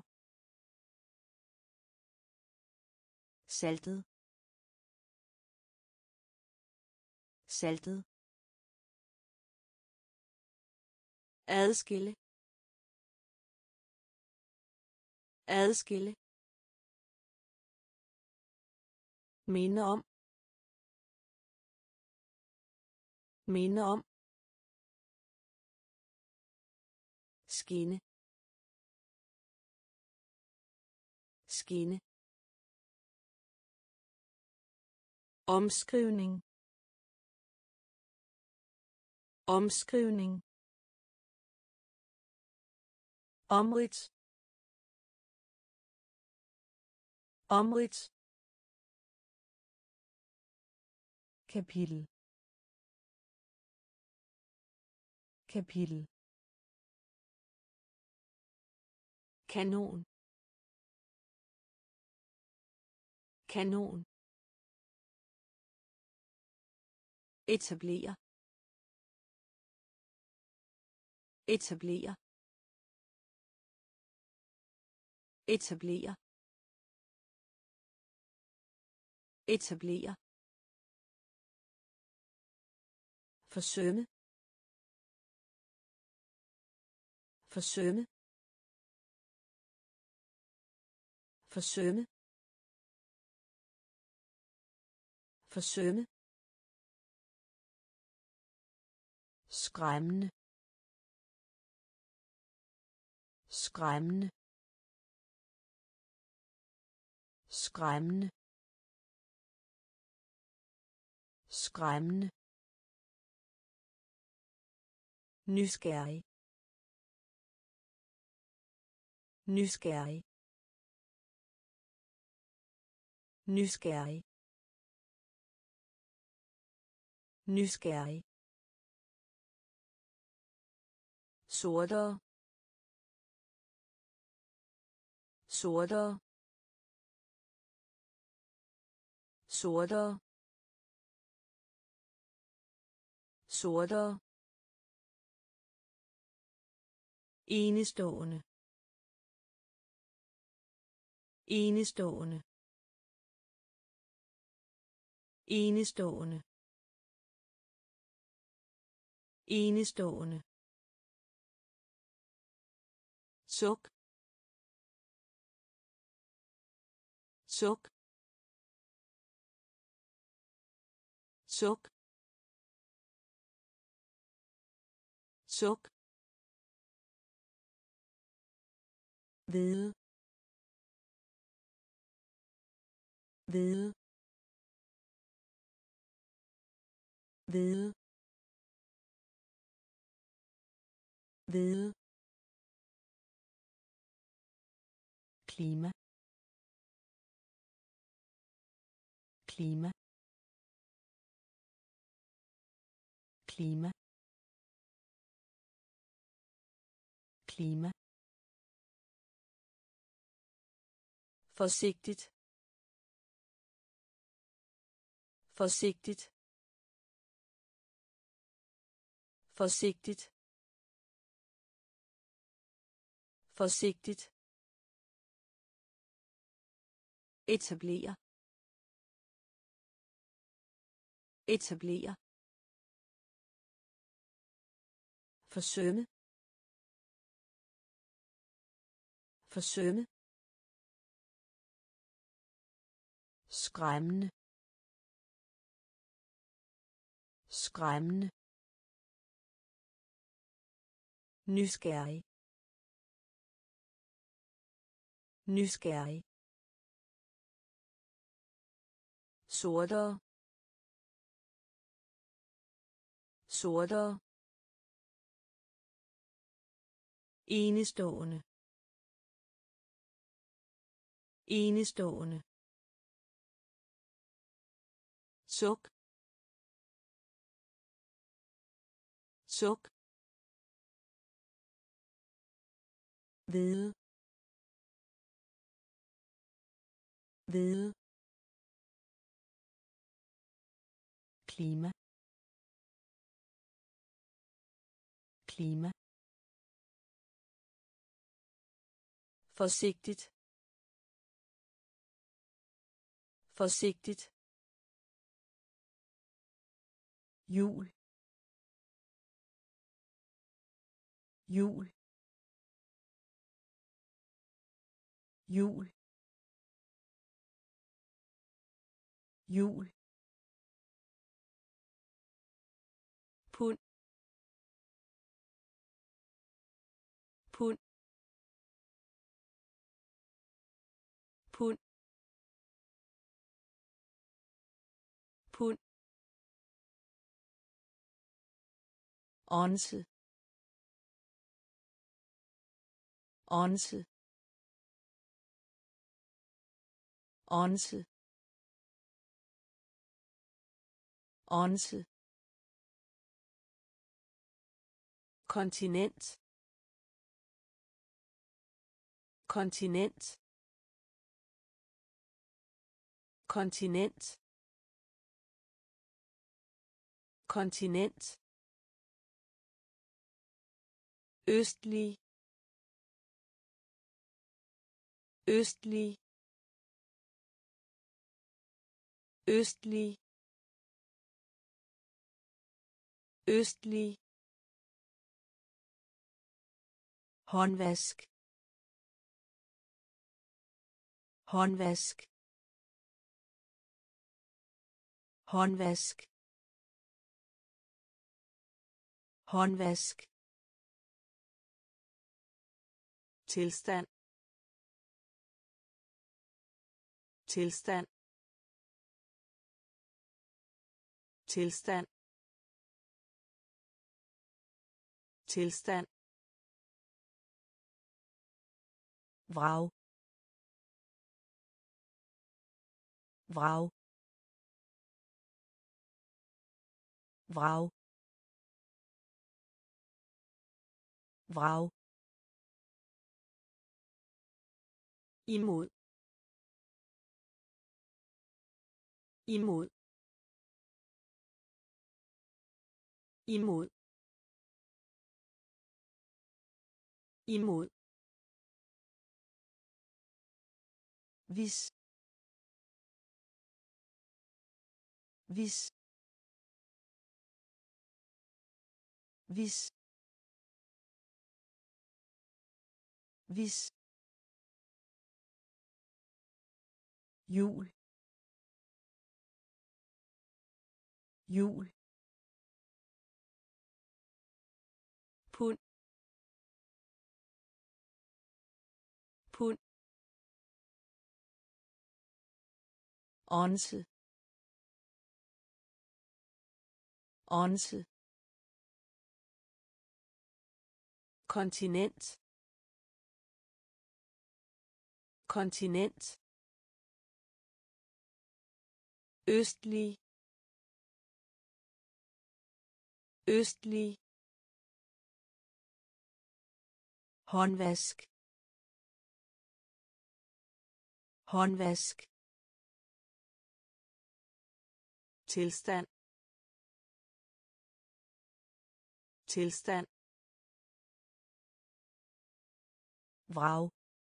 saltet saltet, adskille, adskille, minde om, minde om, skinne, skinne, omskrivning, omskrivning, omrids, omrids, kapitel, kapitel, kanon, kanon, etablere, etablere, etablere, etablere, forsømme, forsømme, forsømme, forsømme, skræmmende, skræmmende, skræmmende, skræmmende, nysgerrig, nysgerrig, nysgerrig, nysgerrig, sortere, sortere, sortere, sortere, enestående, enestående, enestående, enestående, suk, suk, suk, suk, vide, vide, vide, vide, klima, klima, klima, klima, forsigtigt, forsigtigt, forsigtigt, forsigtigt, etablere, etablere, forsømme, forsømme, skræmmende, skræmmende, nysgerrig, nysgerrig, sortere, sortere, enestående, enestående, suk, suk, vide, vide, klima, klima, forsigtigt, forsigtigt, jul jul jul jul pund pund pund pund onse onse onse onse kontinent kontinent kontinent kontinent østlig østlig østlig østlig håndvask håndvask håndvask håndvask tilstand tilstand tilstand tilstand vrag vrag vrag vrag imod imod imod imod hvis hvis hvis hvis jul jul pund pund onse onse kontinent kontinent østlig østlig håndvask håndvask tilstand tilstand vrag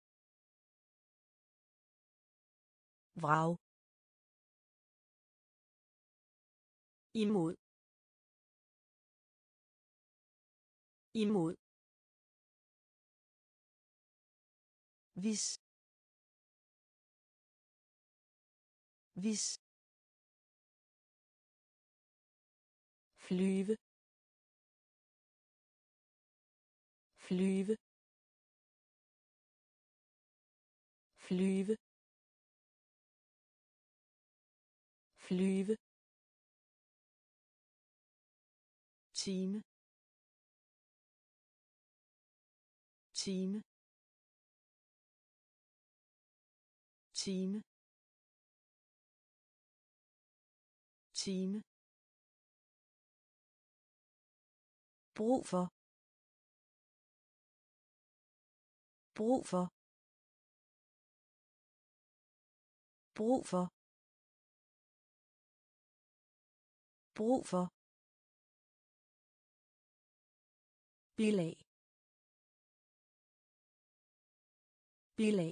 vrag imod imod hvis hvis flyve flyve flyve flyve time time time time brug for brug for brug for brug for bilag bilag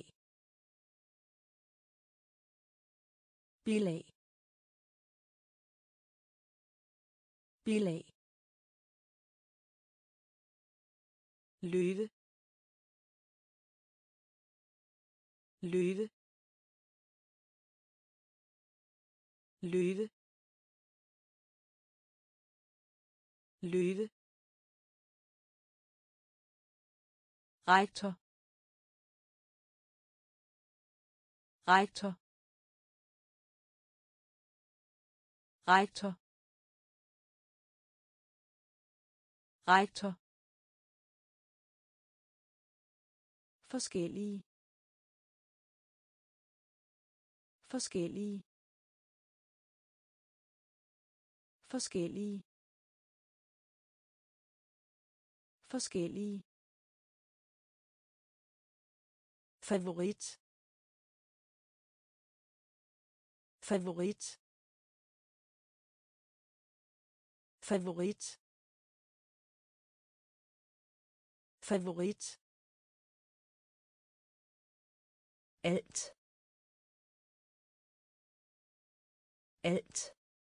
bilag bilag, løve, løve, løve, løve, rektor, rektor, rektor, rektor, forskellige, forskellige, forskellige, forskellige, favorit, favorit, favorit, favorit, alt, alt,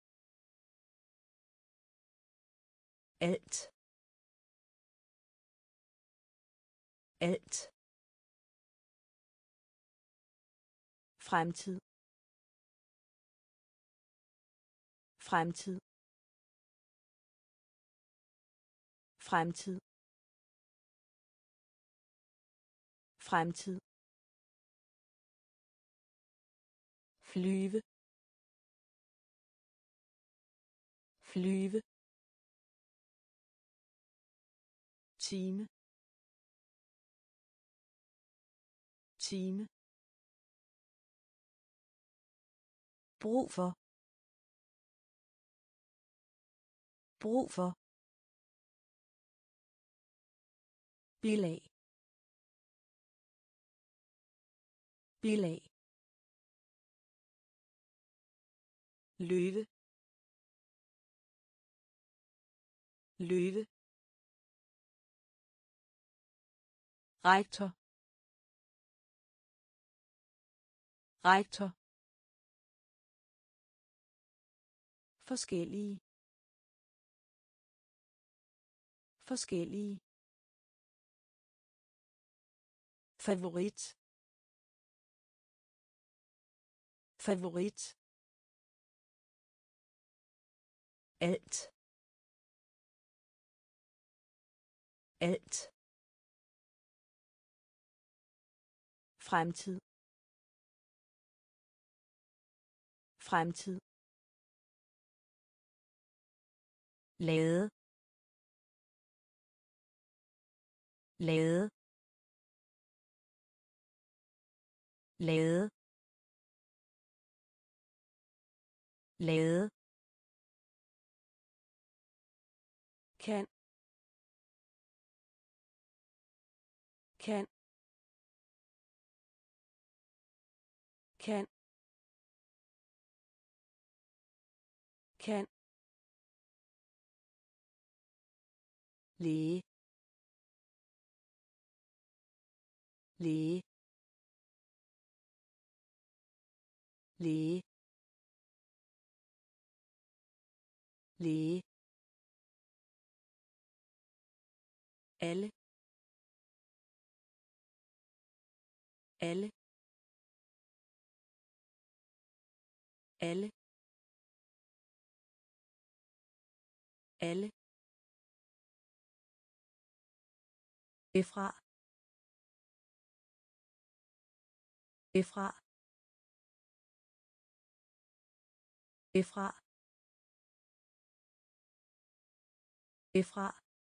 alt, alt, fremtid, fremtid, fremtid, fremtid, flyve, flyve, time, time, brug for, brug for, bilag, bilag, løve, løve, rektor, rektor, forskellige, forskellige, favorit, favorit, alt, alt, fremtid, fremtid, lade, lade, lade, lade, kan, kan, kan, kan, læge, læge, læge, læge, alle, alle, alle, alle, efra, efra, efra, efra,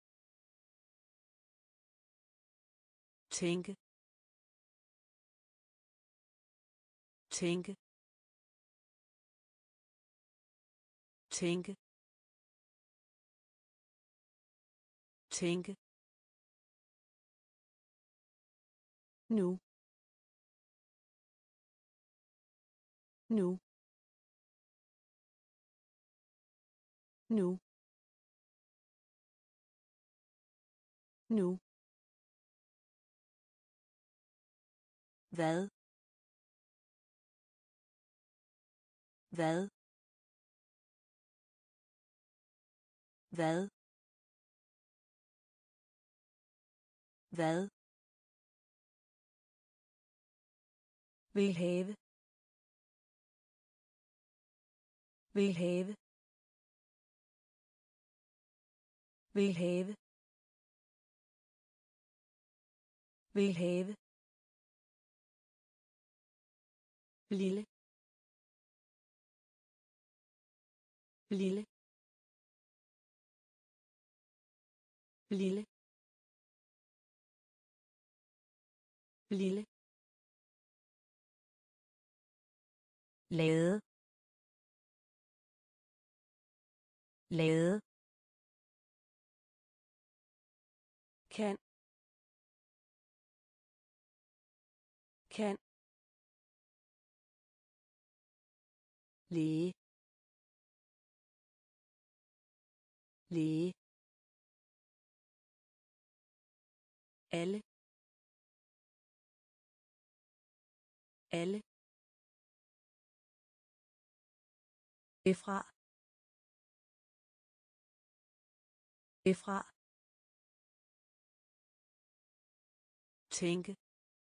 tænke, tænke, tænke, tænke, nu, nu, nu, nu, hvad, hvad, Hvad? Hvad? Vil have. Vil have. Vil have. Vil have. Lille. Lille. Lille. Lille. Lade. Lade. Kan. Kan. Læge. Læge. Alle. Alle. Efra. Efra. Tænke.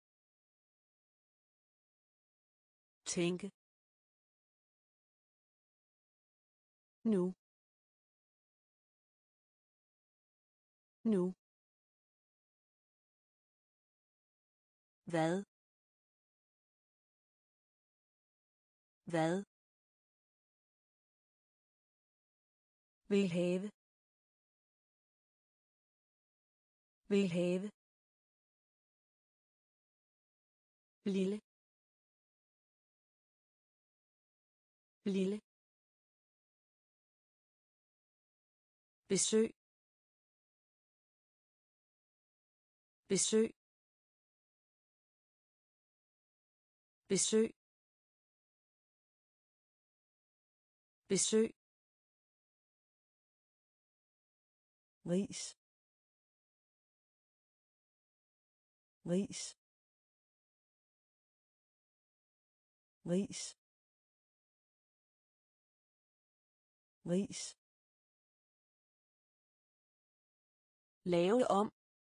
Tænke. Nu. Nu. Hvad? Hvad? Vil have. Vil have. Lille. Lille. Besøg. Besøg. Besøg. Besøg. Ris. Ris. Ris. Ris. Lave om.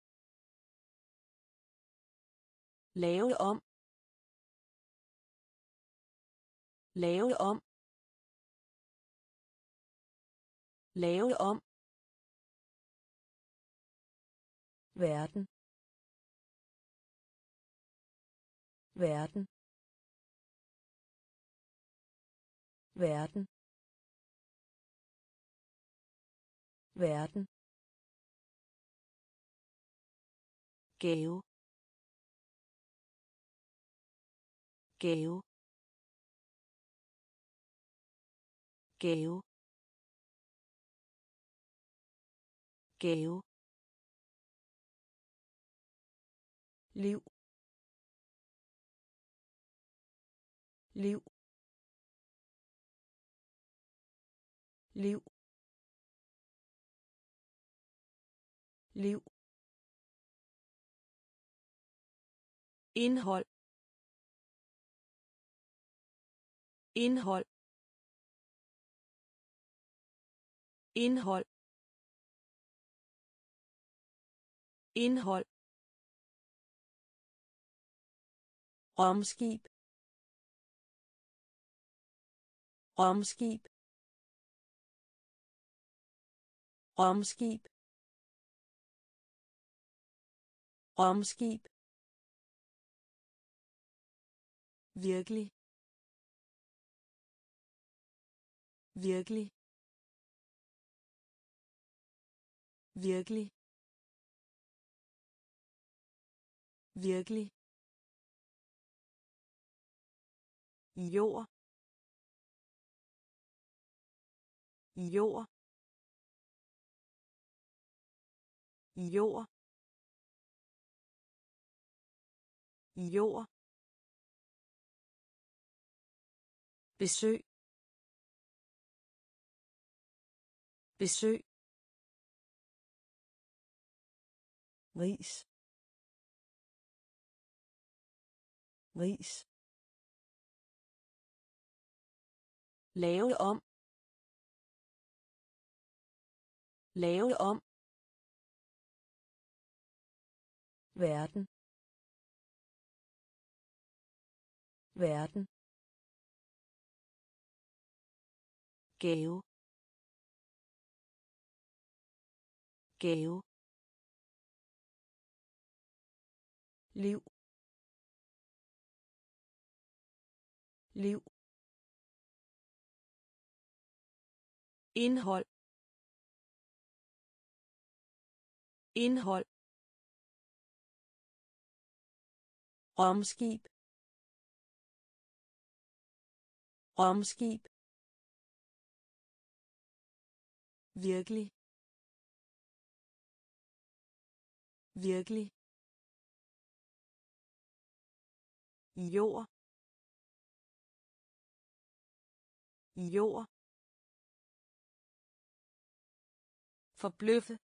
Lave om. Lave om. Lave om. Verden. Verden. Verden. Verden. Gave. Gave. Gave. Gave. Liv. Liv. Liv. Liv. Indhold. Indhold. Indhold. Indhold. Romskib. Romskib. Romskib. Romskib. Virkelig. Virkelig. Virkelig. Virkelig. Jord. Jord. Jord. Jord. Besøg. Besøg. Ris. Ris. Lave om. lave om, verden, verden, gave, gave, liv, liv, indhold, indhold, romskib, romskib, virkelig, virkelig, jord, jord, forbløffe,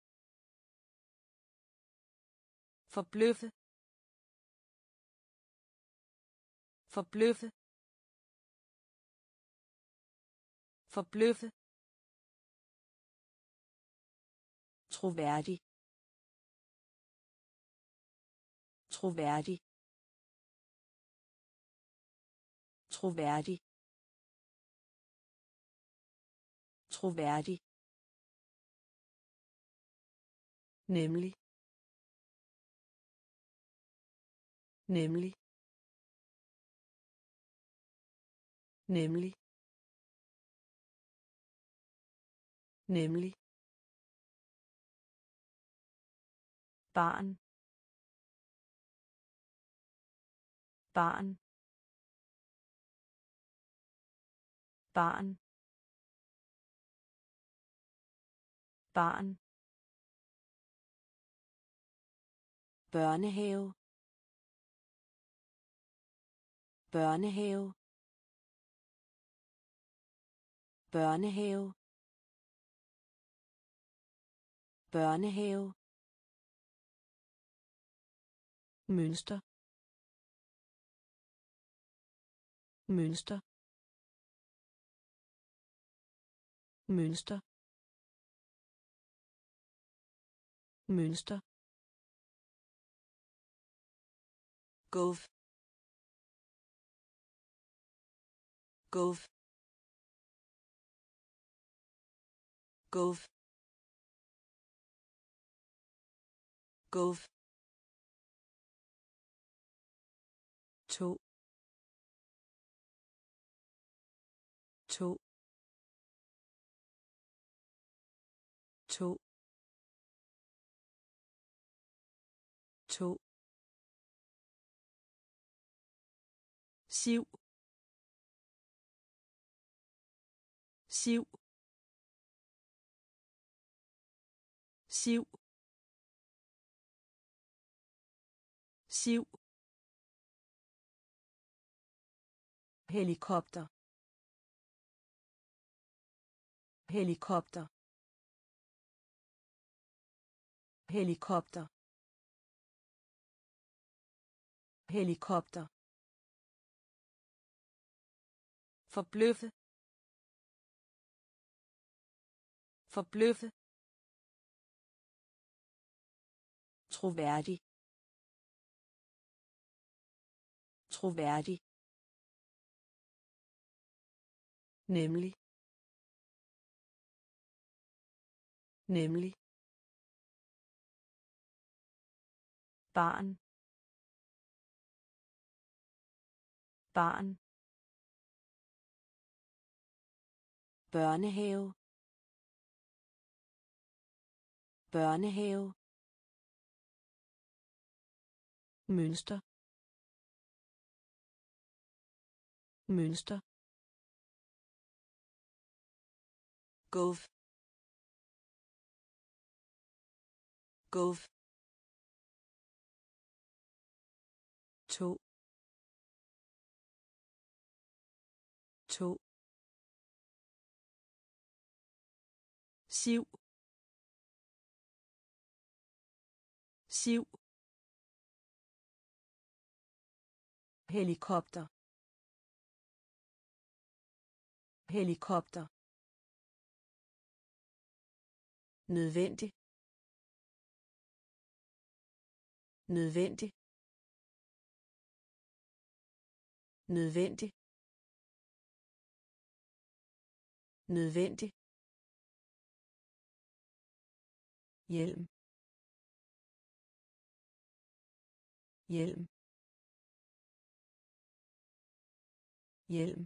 forbløffe, forbløffe, forbløffe, troværdig, troværdig, troværdig, troværdig, nemlig, nemlig, nemlig, nemlig, barn, barn, barn, barn, børnehave, børnehave, børnehave, børnehave, mønster, mønster, mønster, mønster, gulv, gulv, gulv, gulv, to, to, to, to, siv, siv, siv, siv, helikopter, helikopter, helikopter, helikopter, forbløffe, forbløffe, troværdig, troværdig, nemlig, nemlig, barn, barn, børnehave, børnehave, mønster, mønster, gulv, gulv, to, to, siv, siv, helikopter, helikopter, nødvendig nødvendig nødvendig nødvendig hjelm hjelm hjelm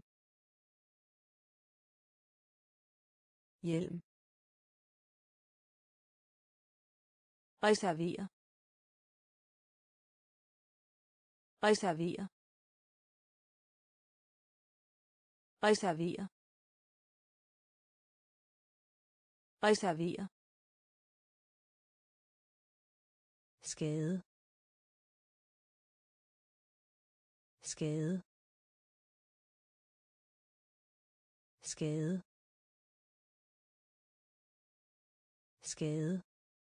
hjelm reservere reservere reservere reservere skade skade skade skade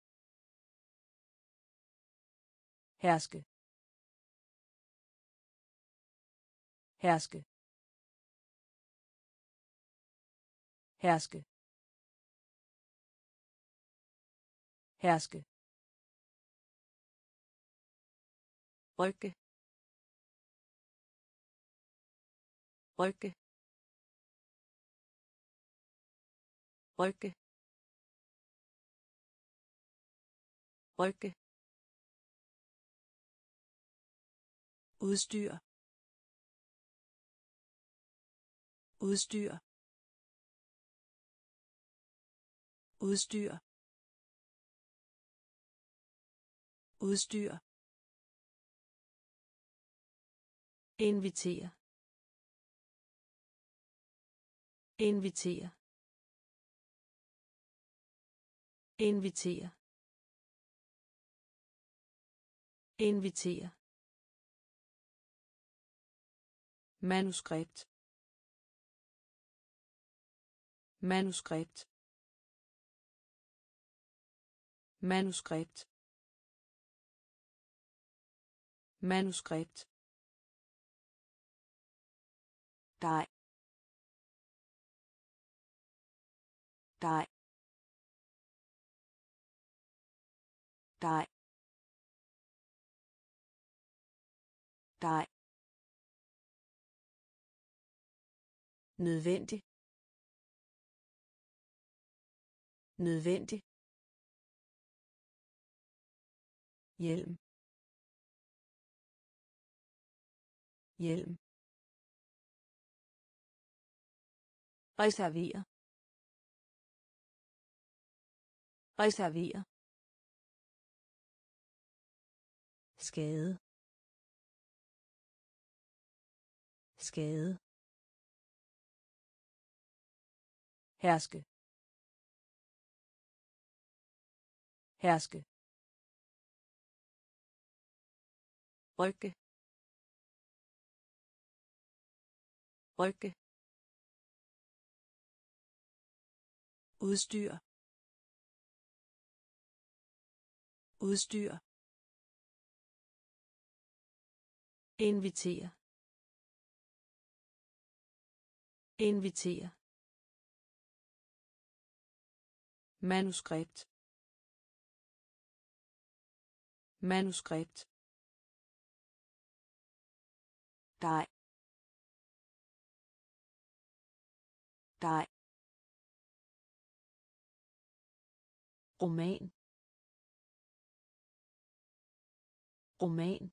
herske herske herske herske rykke rykke rykke rykke udstyr udstyr udstyr udstyr invitere invitere invitere invitere manuskript manuskript manuskript manuskript dej dej dej dej nødvendig nødvendig hjelm hjelm reservere reservere skade skade herske herske rykke rykke udstyr udstyr invitere invitere manuskript manuskript dej dej roman roman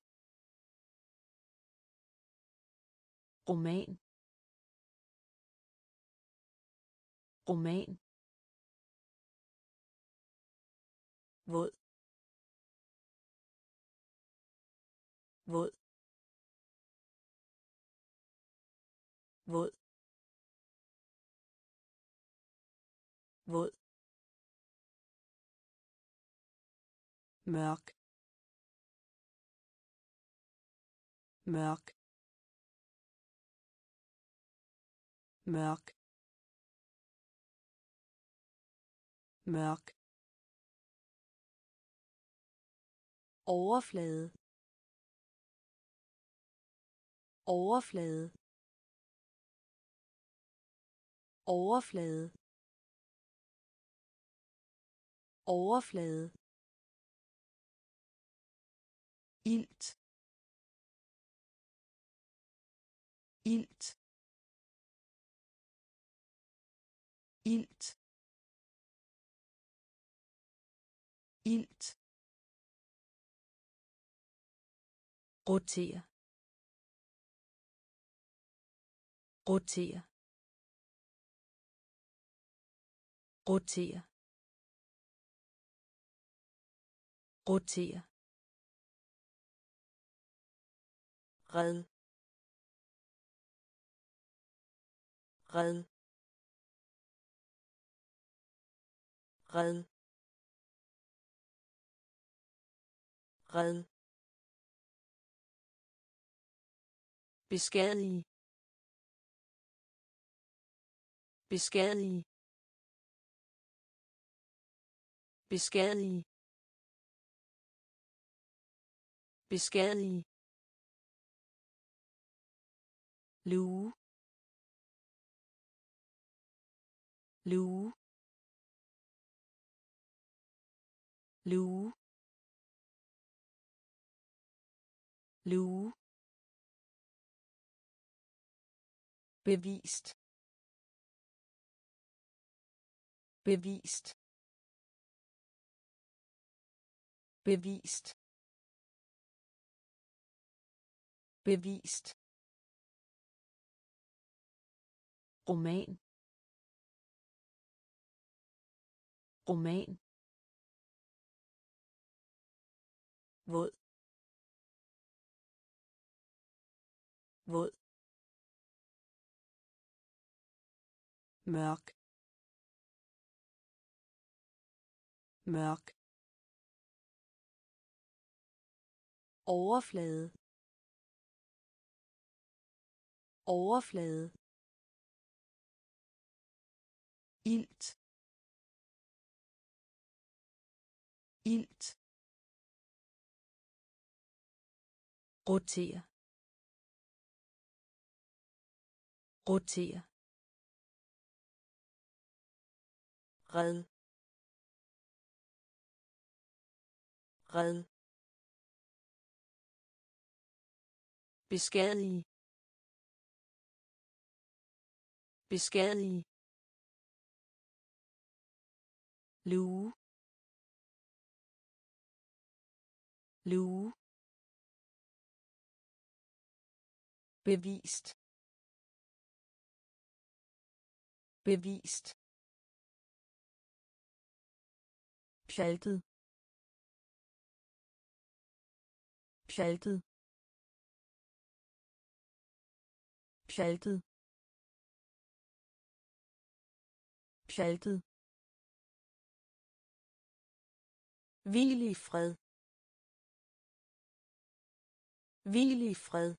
roman roman våd våd våd våd mørk mørk mørk mørk overflade overflade overflade overflade, ilt, ilt, ilt, ilt, rotere, rotere, rotere, rotere, red, red, red, red, beskadige, beskadige, beskadige, beskadige, luge, luge, luge, luge, bevist, bevist, bevist, bevist, roman, roman, våd, våd, mørk, mørk, overflade, overflade, ilt, ilt, rotere, rotere, red, red, beskadige, beskadige, luge, luge, bevist, bevist, pjaltet, pjaltet, pjaltet, pjaltet, hvil i fred, hvil i fred,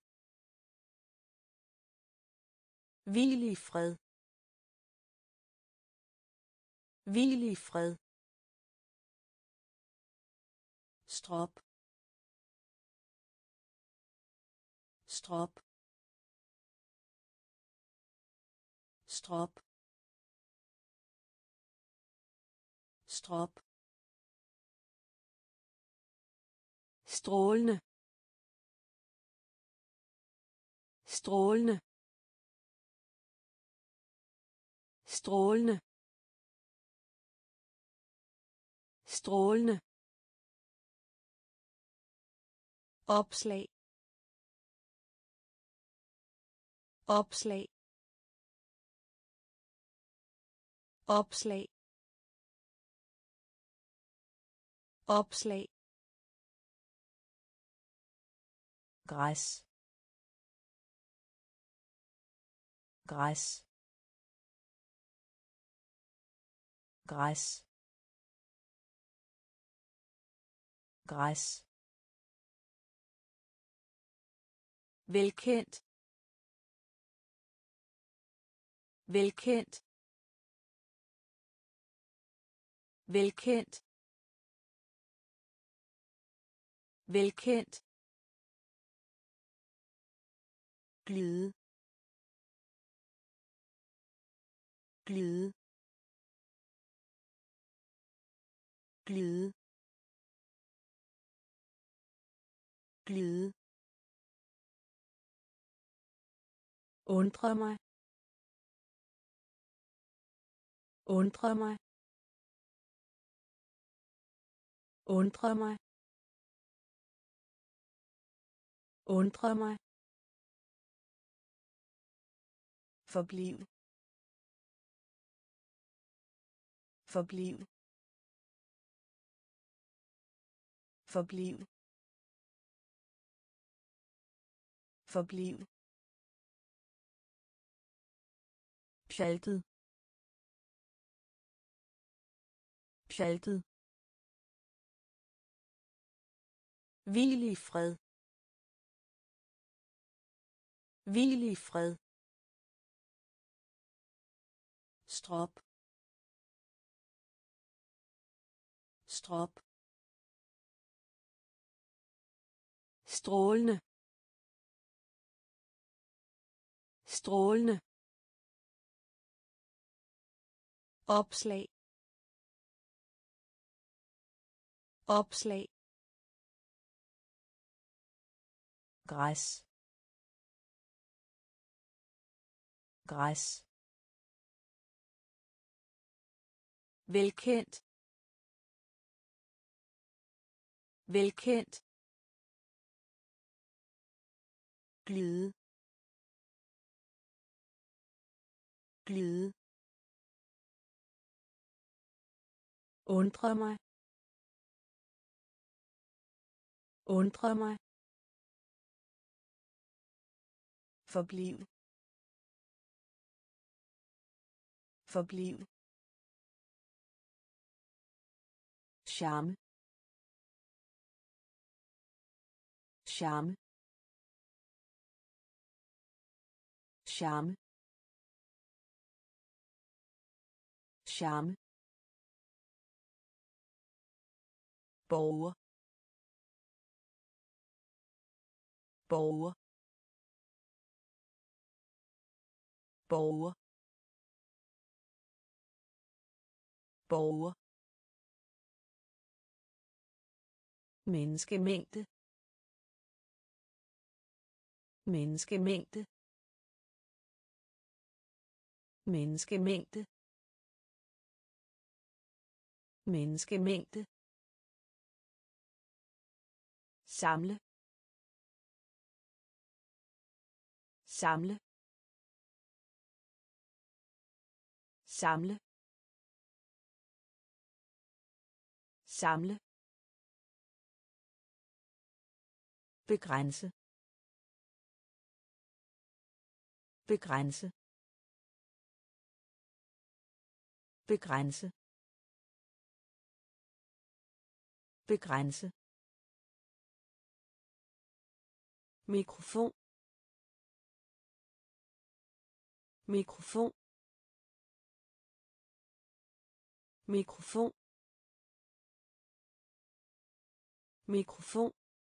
hvil i fred, hvil i fred, strop, strop, strop, strop, strålende, strålende, strålende, strålende, opslag, opslag, opslag, opslag, græs, græs, græs, græs, velkendt, velkendt, velkendt, velkendt, glide, glide, glide glide undre mig undre mig undre mig undre mig forbliv forbliv forbliv forbliv pjaltet pjaltet hvil i fred hvil i fred strop strop strålende strålende opslag opslag græs græs velkendt velkendt glide glide undre mig undre mig forbliv forbliv charme charme charme charme borger borger borger borger menneskemængde menneskemængde menneskemængde menneskemængde samle samle samle samle begrænse begrænse begrænse begrænse mikrofon mikrofon mikrofon mikrofon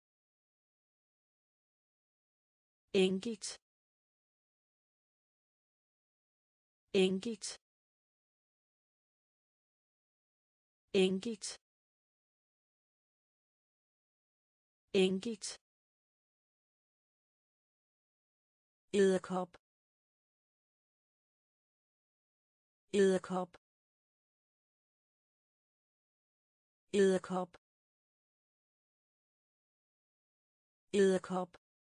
enkelt enkelt enkelt enkelt edderkop edderkop edderkop edderkop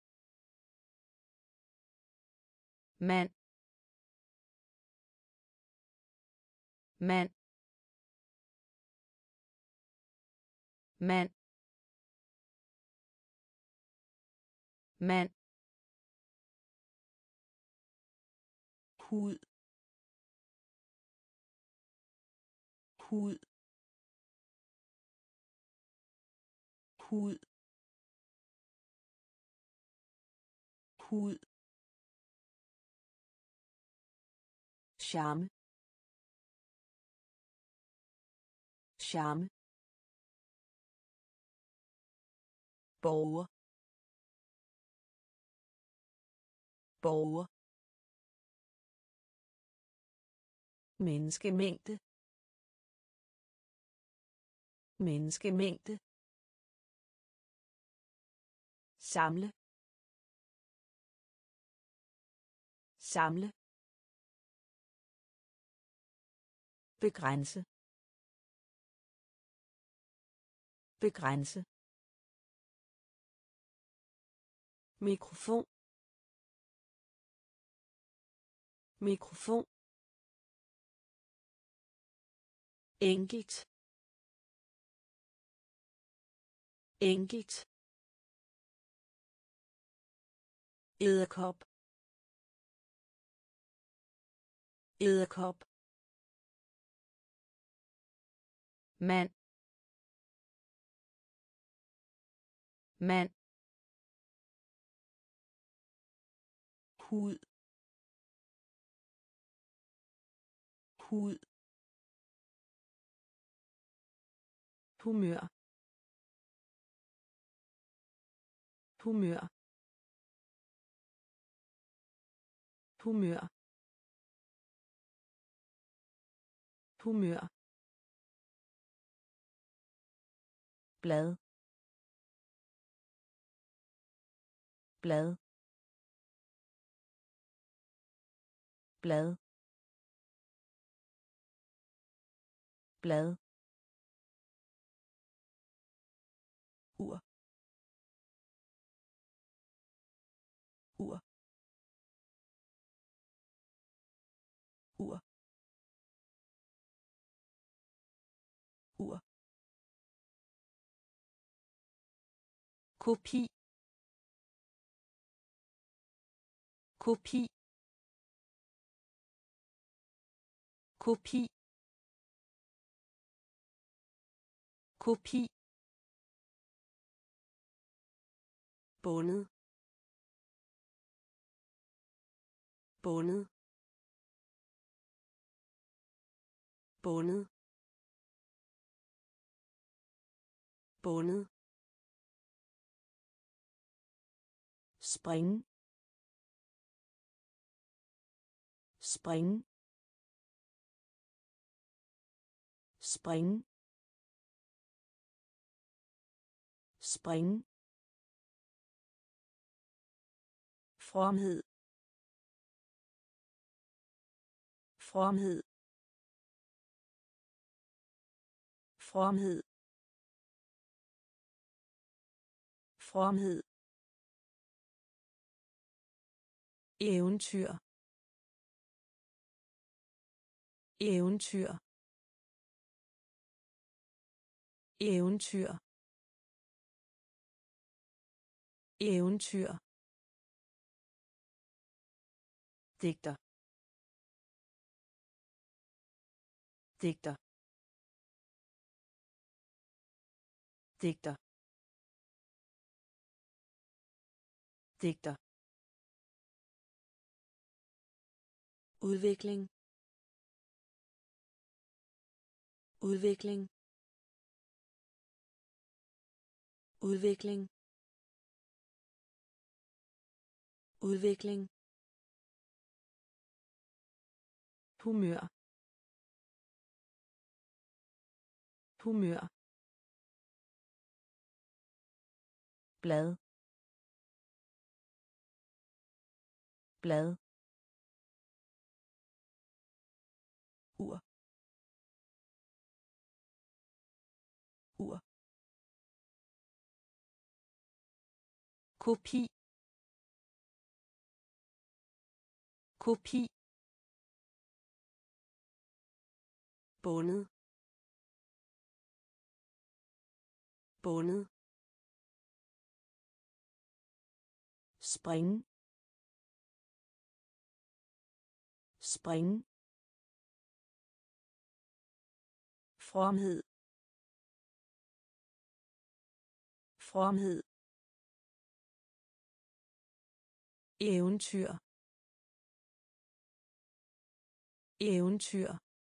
mand mand mand mand hud hud hud hud charme charme borger borger menneskemængde menneskemængde, samle, samle, begrænse, begrænse, mikrofon, mikrofon, enkelt, enkelt, edderkop, edderkop, mand, mand, hud, hud, humør, humør, humør, humør, blad, blad, blad, blad, ur, ur, ur, ur, kopi, kopi, kopi, kopi, bundet, bundet, bundet, bundet, spring, spring, spring, spring, fromhed, fromhed, fromhed, fromhed, eventyr, eventyr, eventyr, eventyr, digter, digter, digter, digter, udvikling, udvikling, udvikling, udvikling, humør, humør, blad, blad, ur, ur, kopi, kopi, bundet, bundet, spring, spring, fromhed, fromhed, eventyr, eventyr,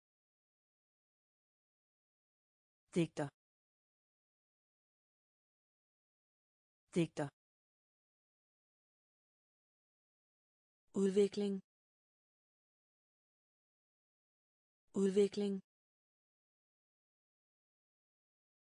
digter, digter, udvikling, udvikling,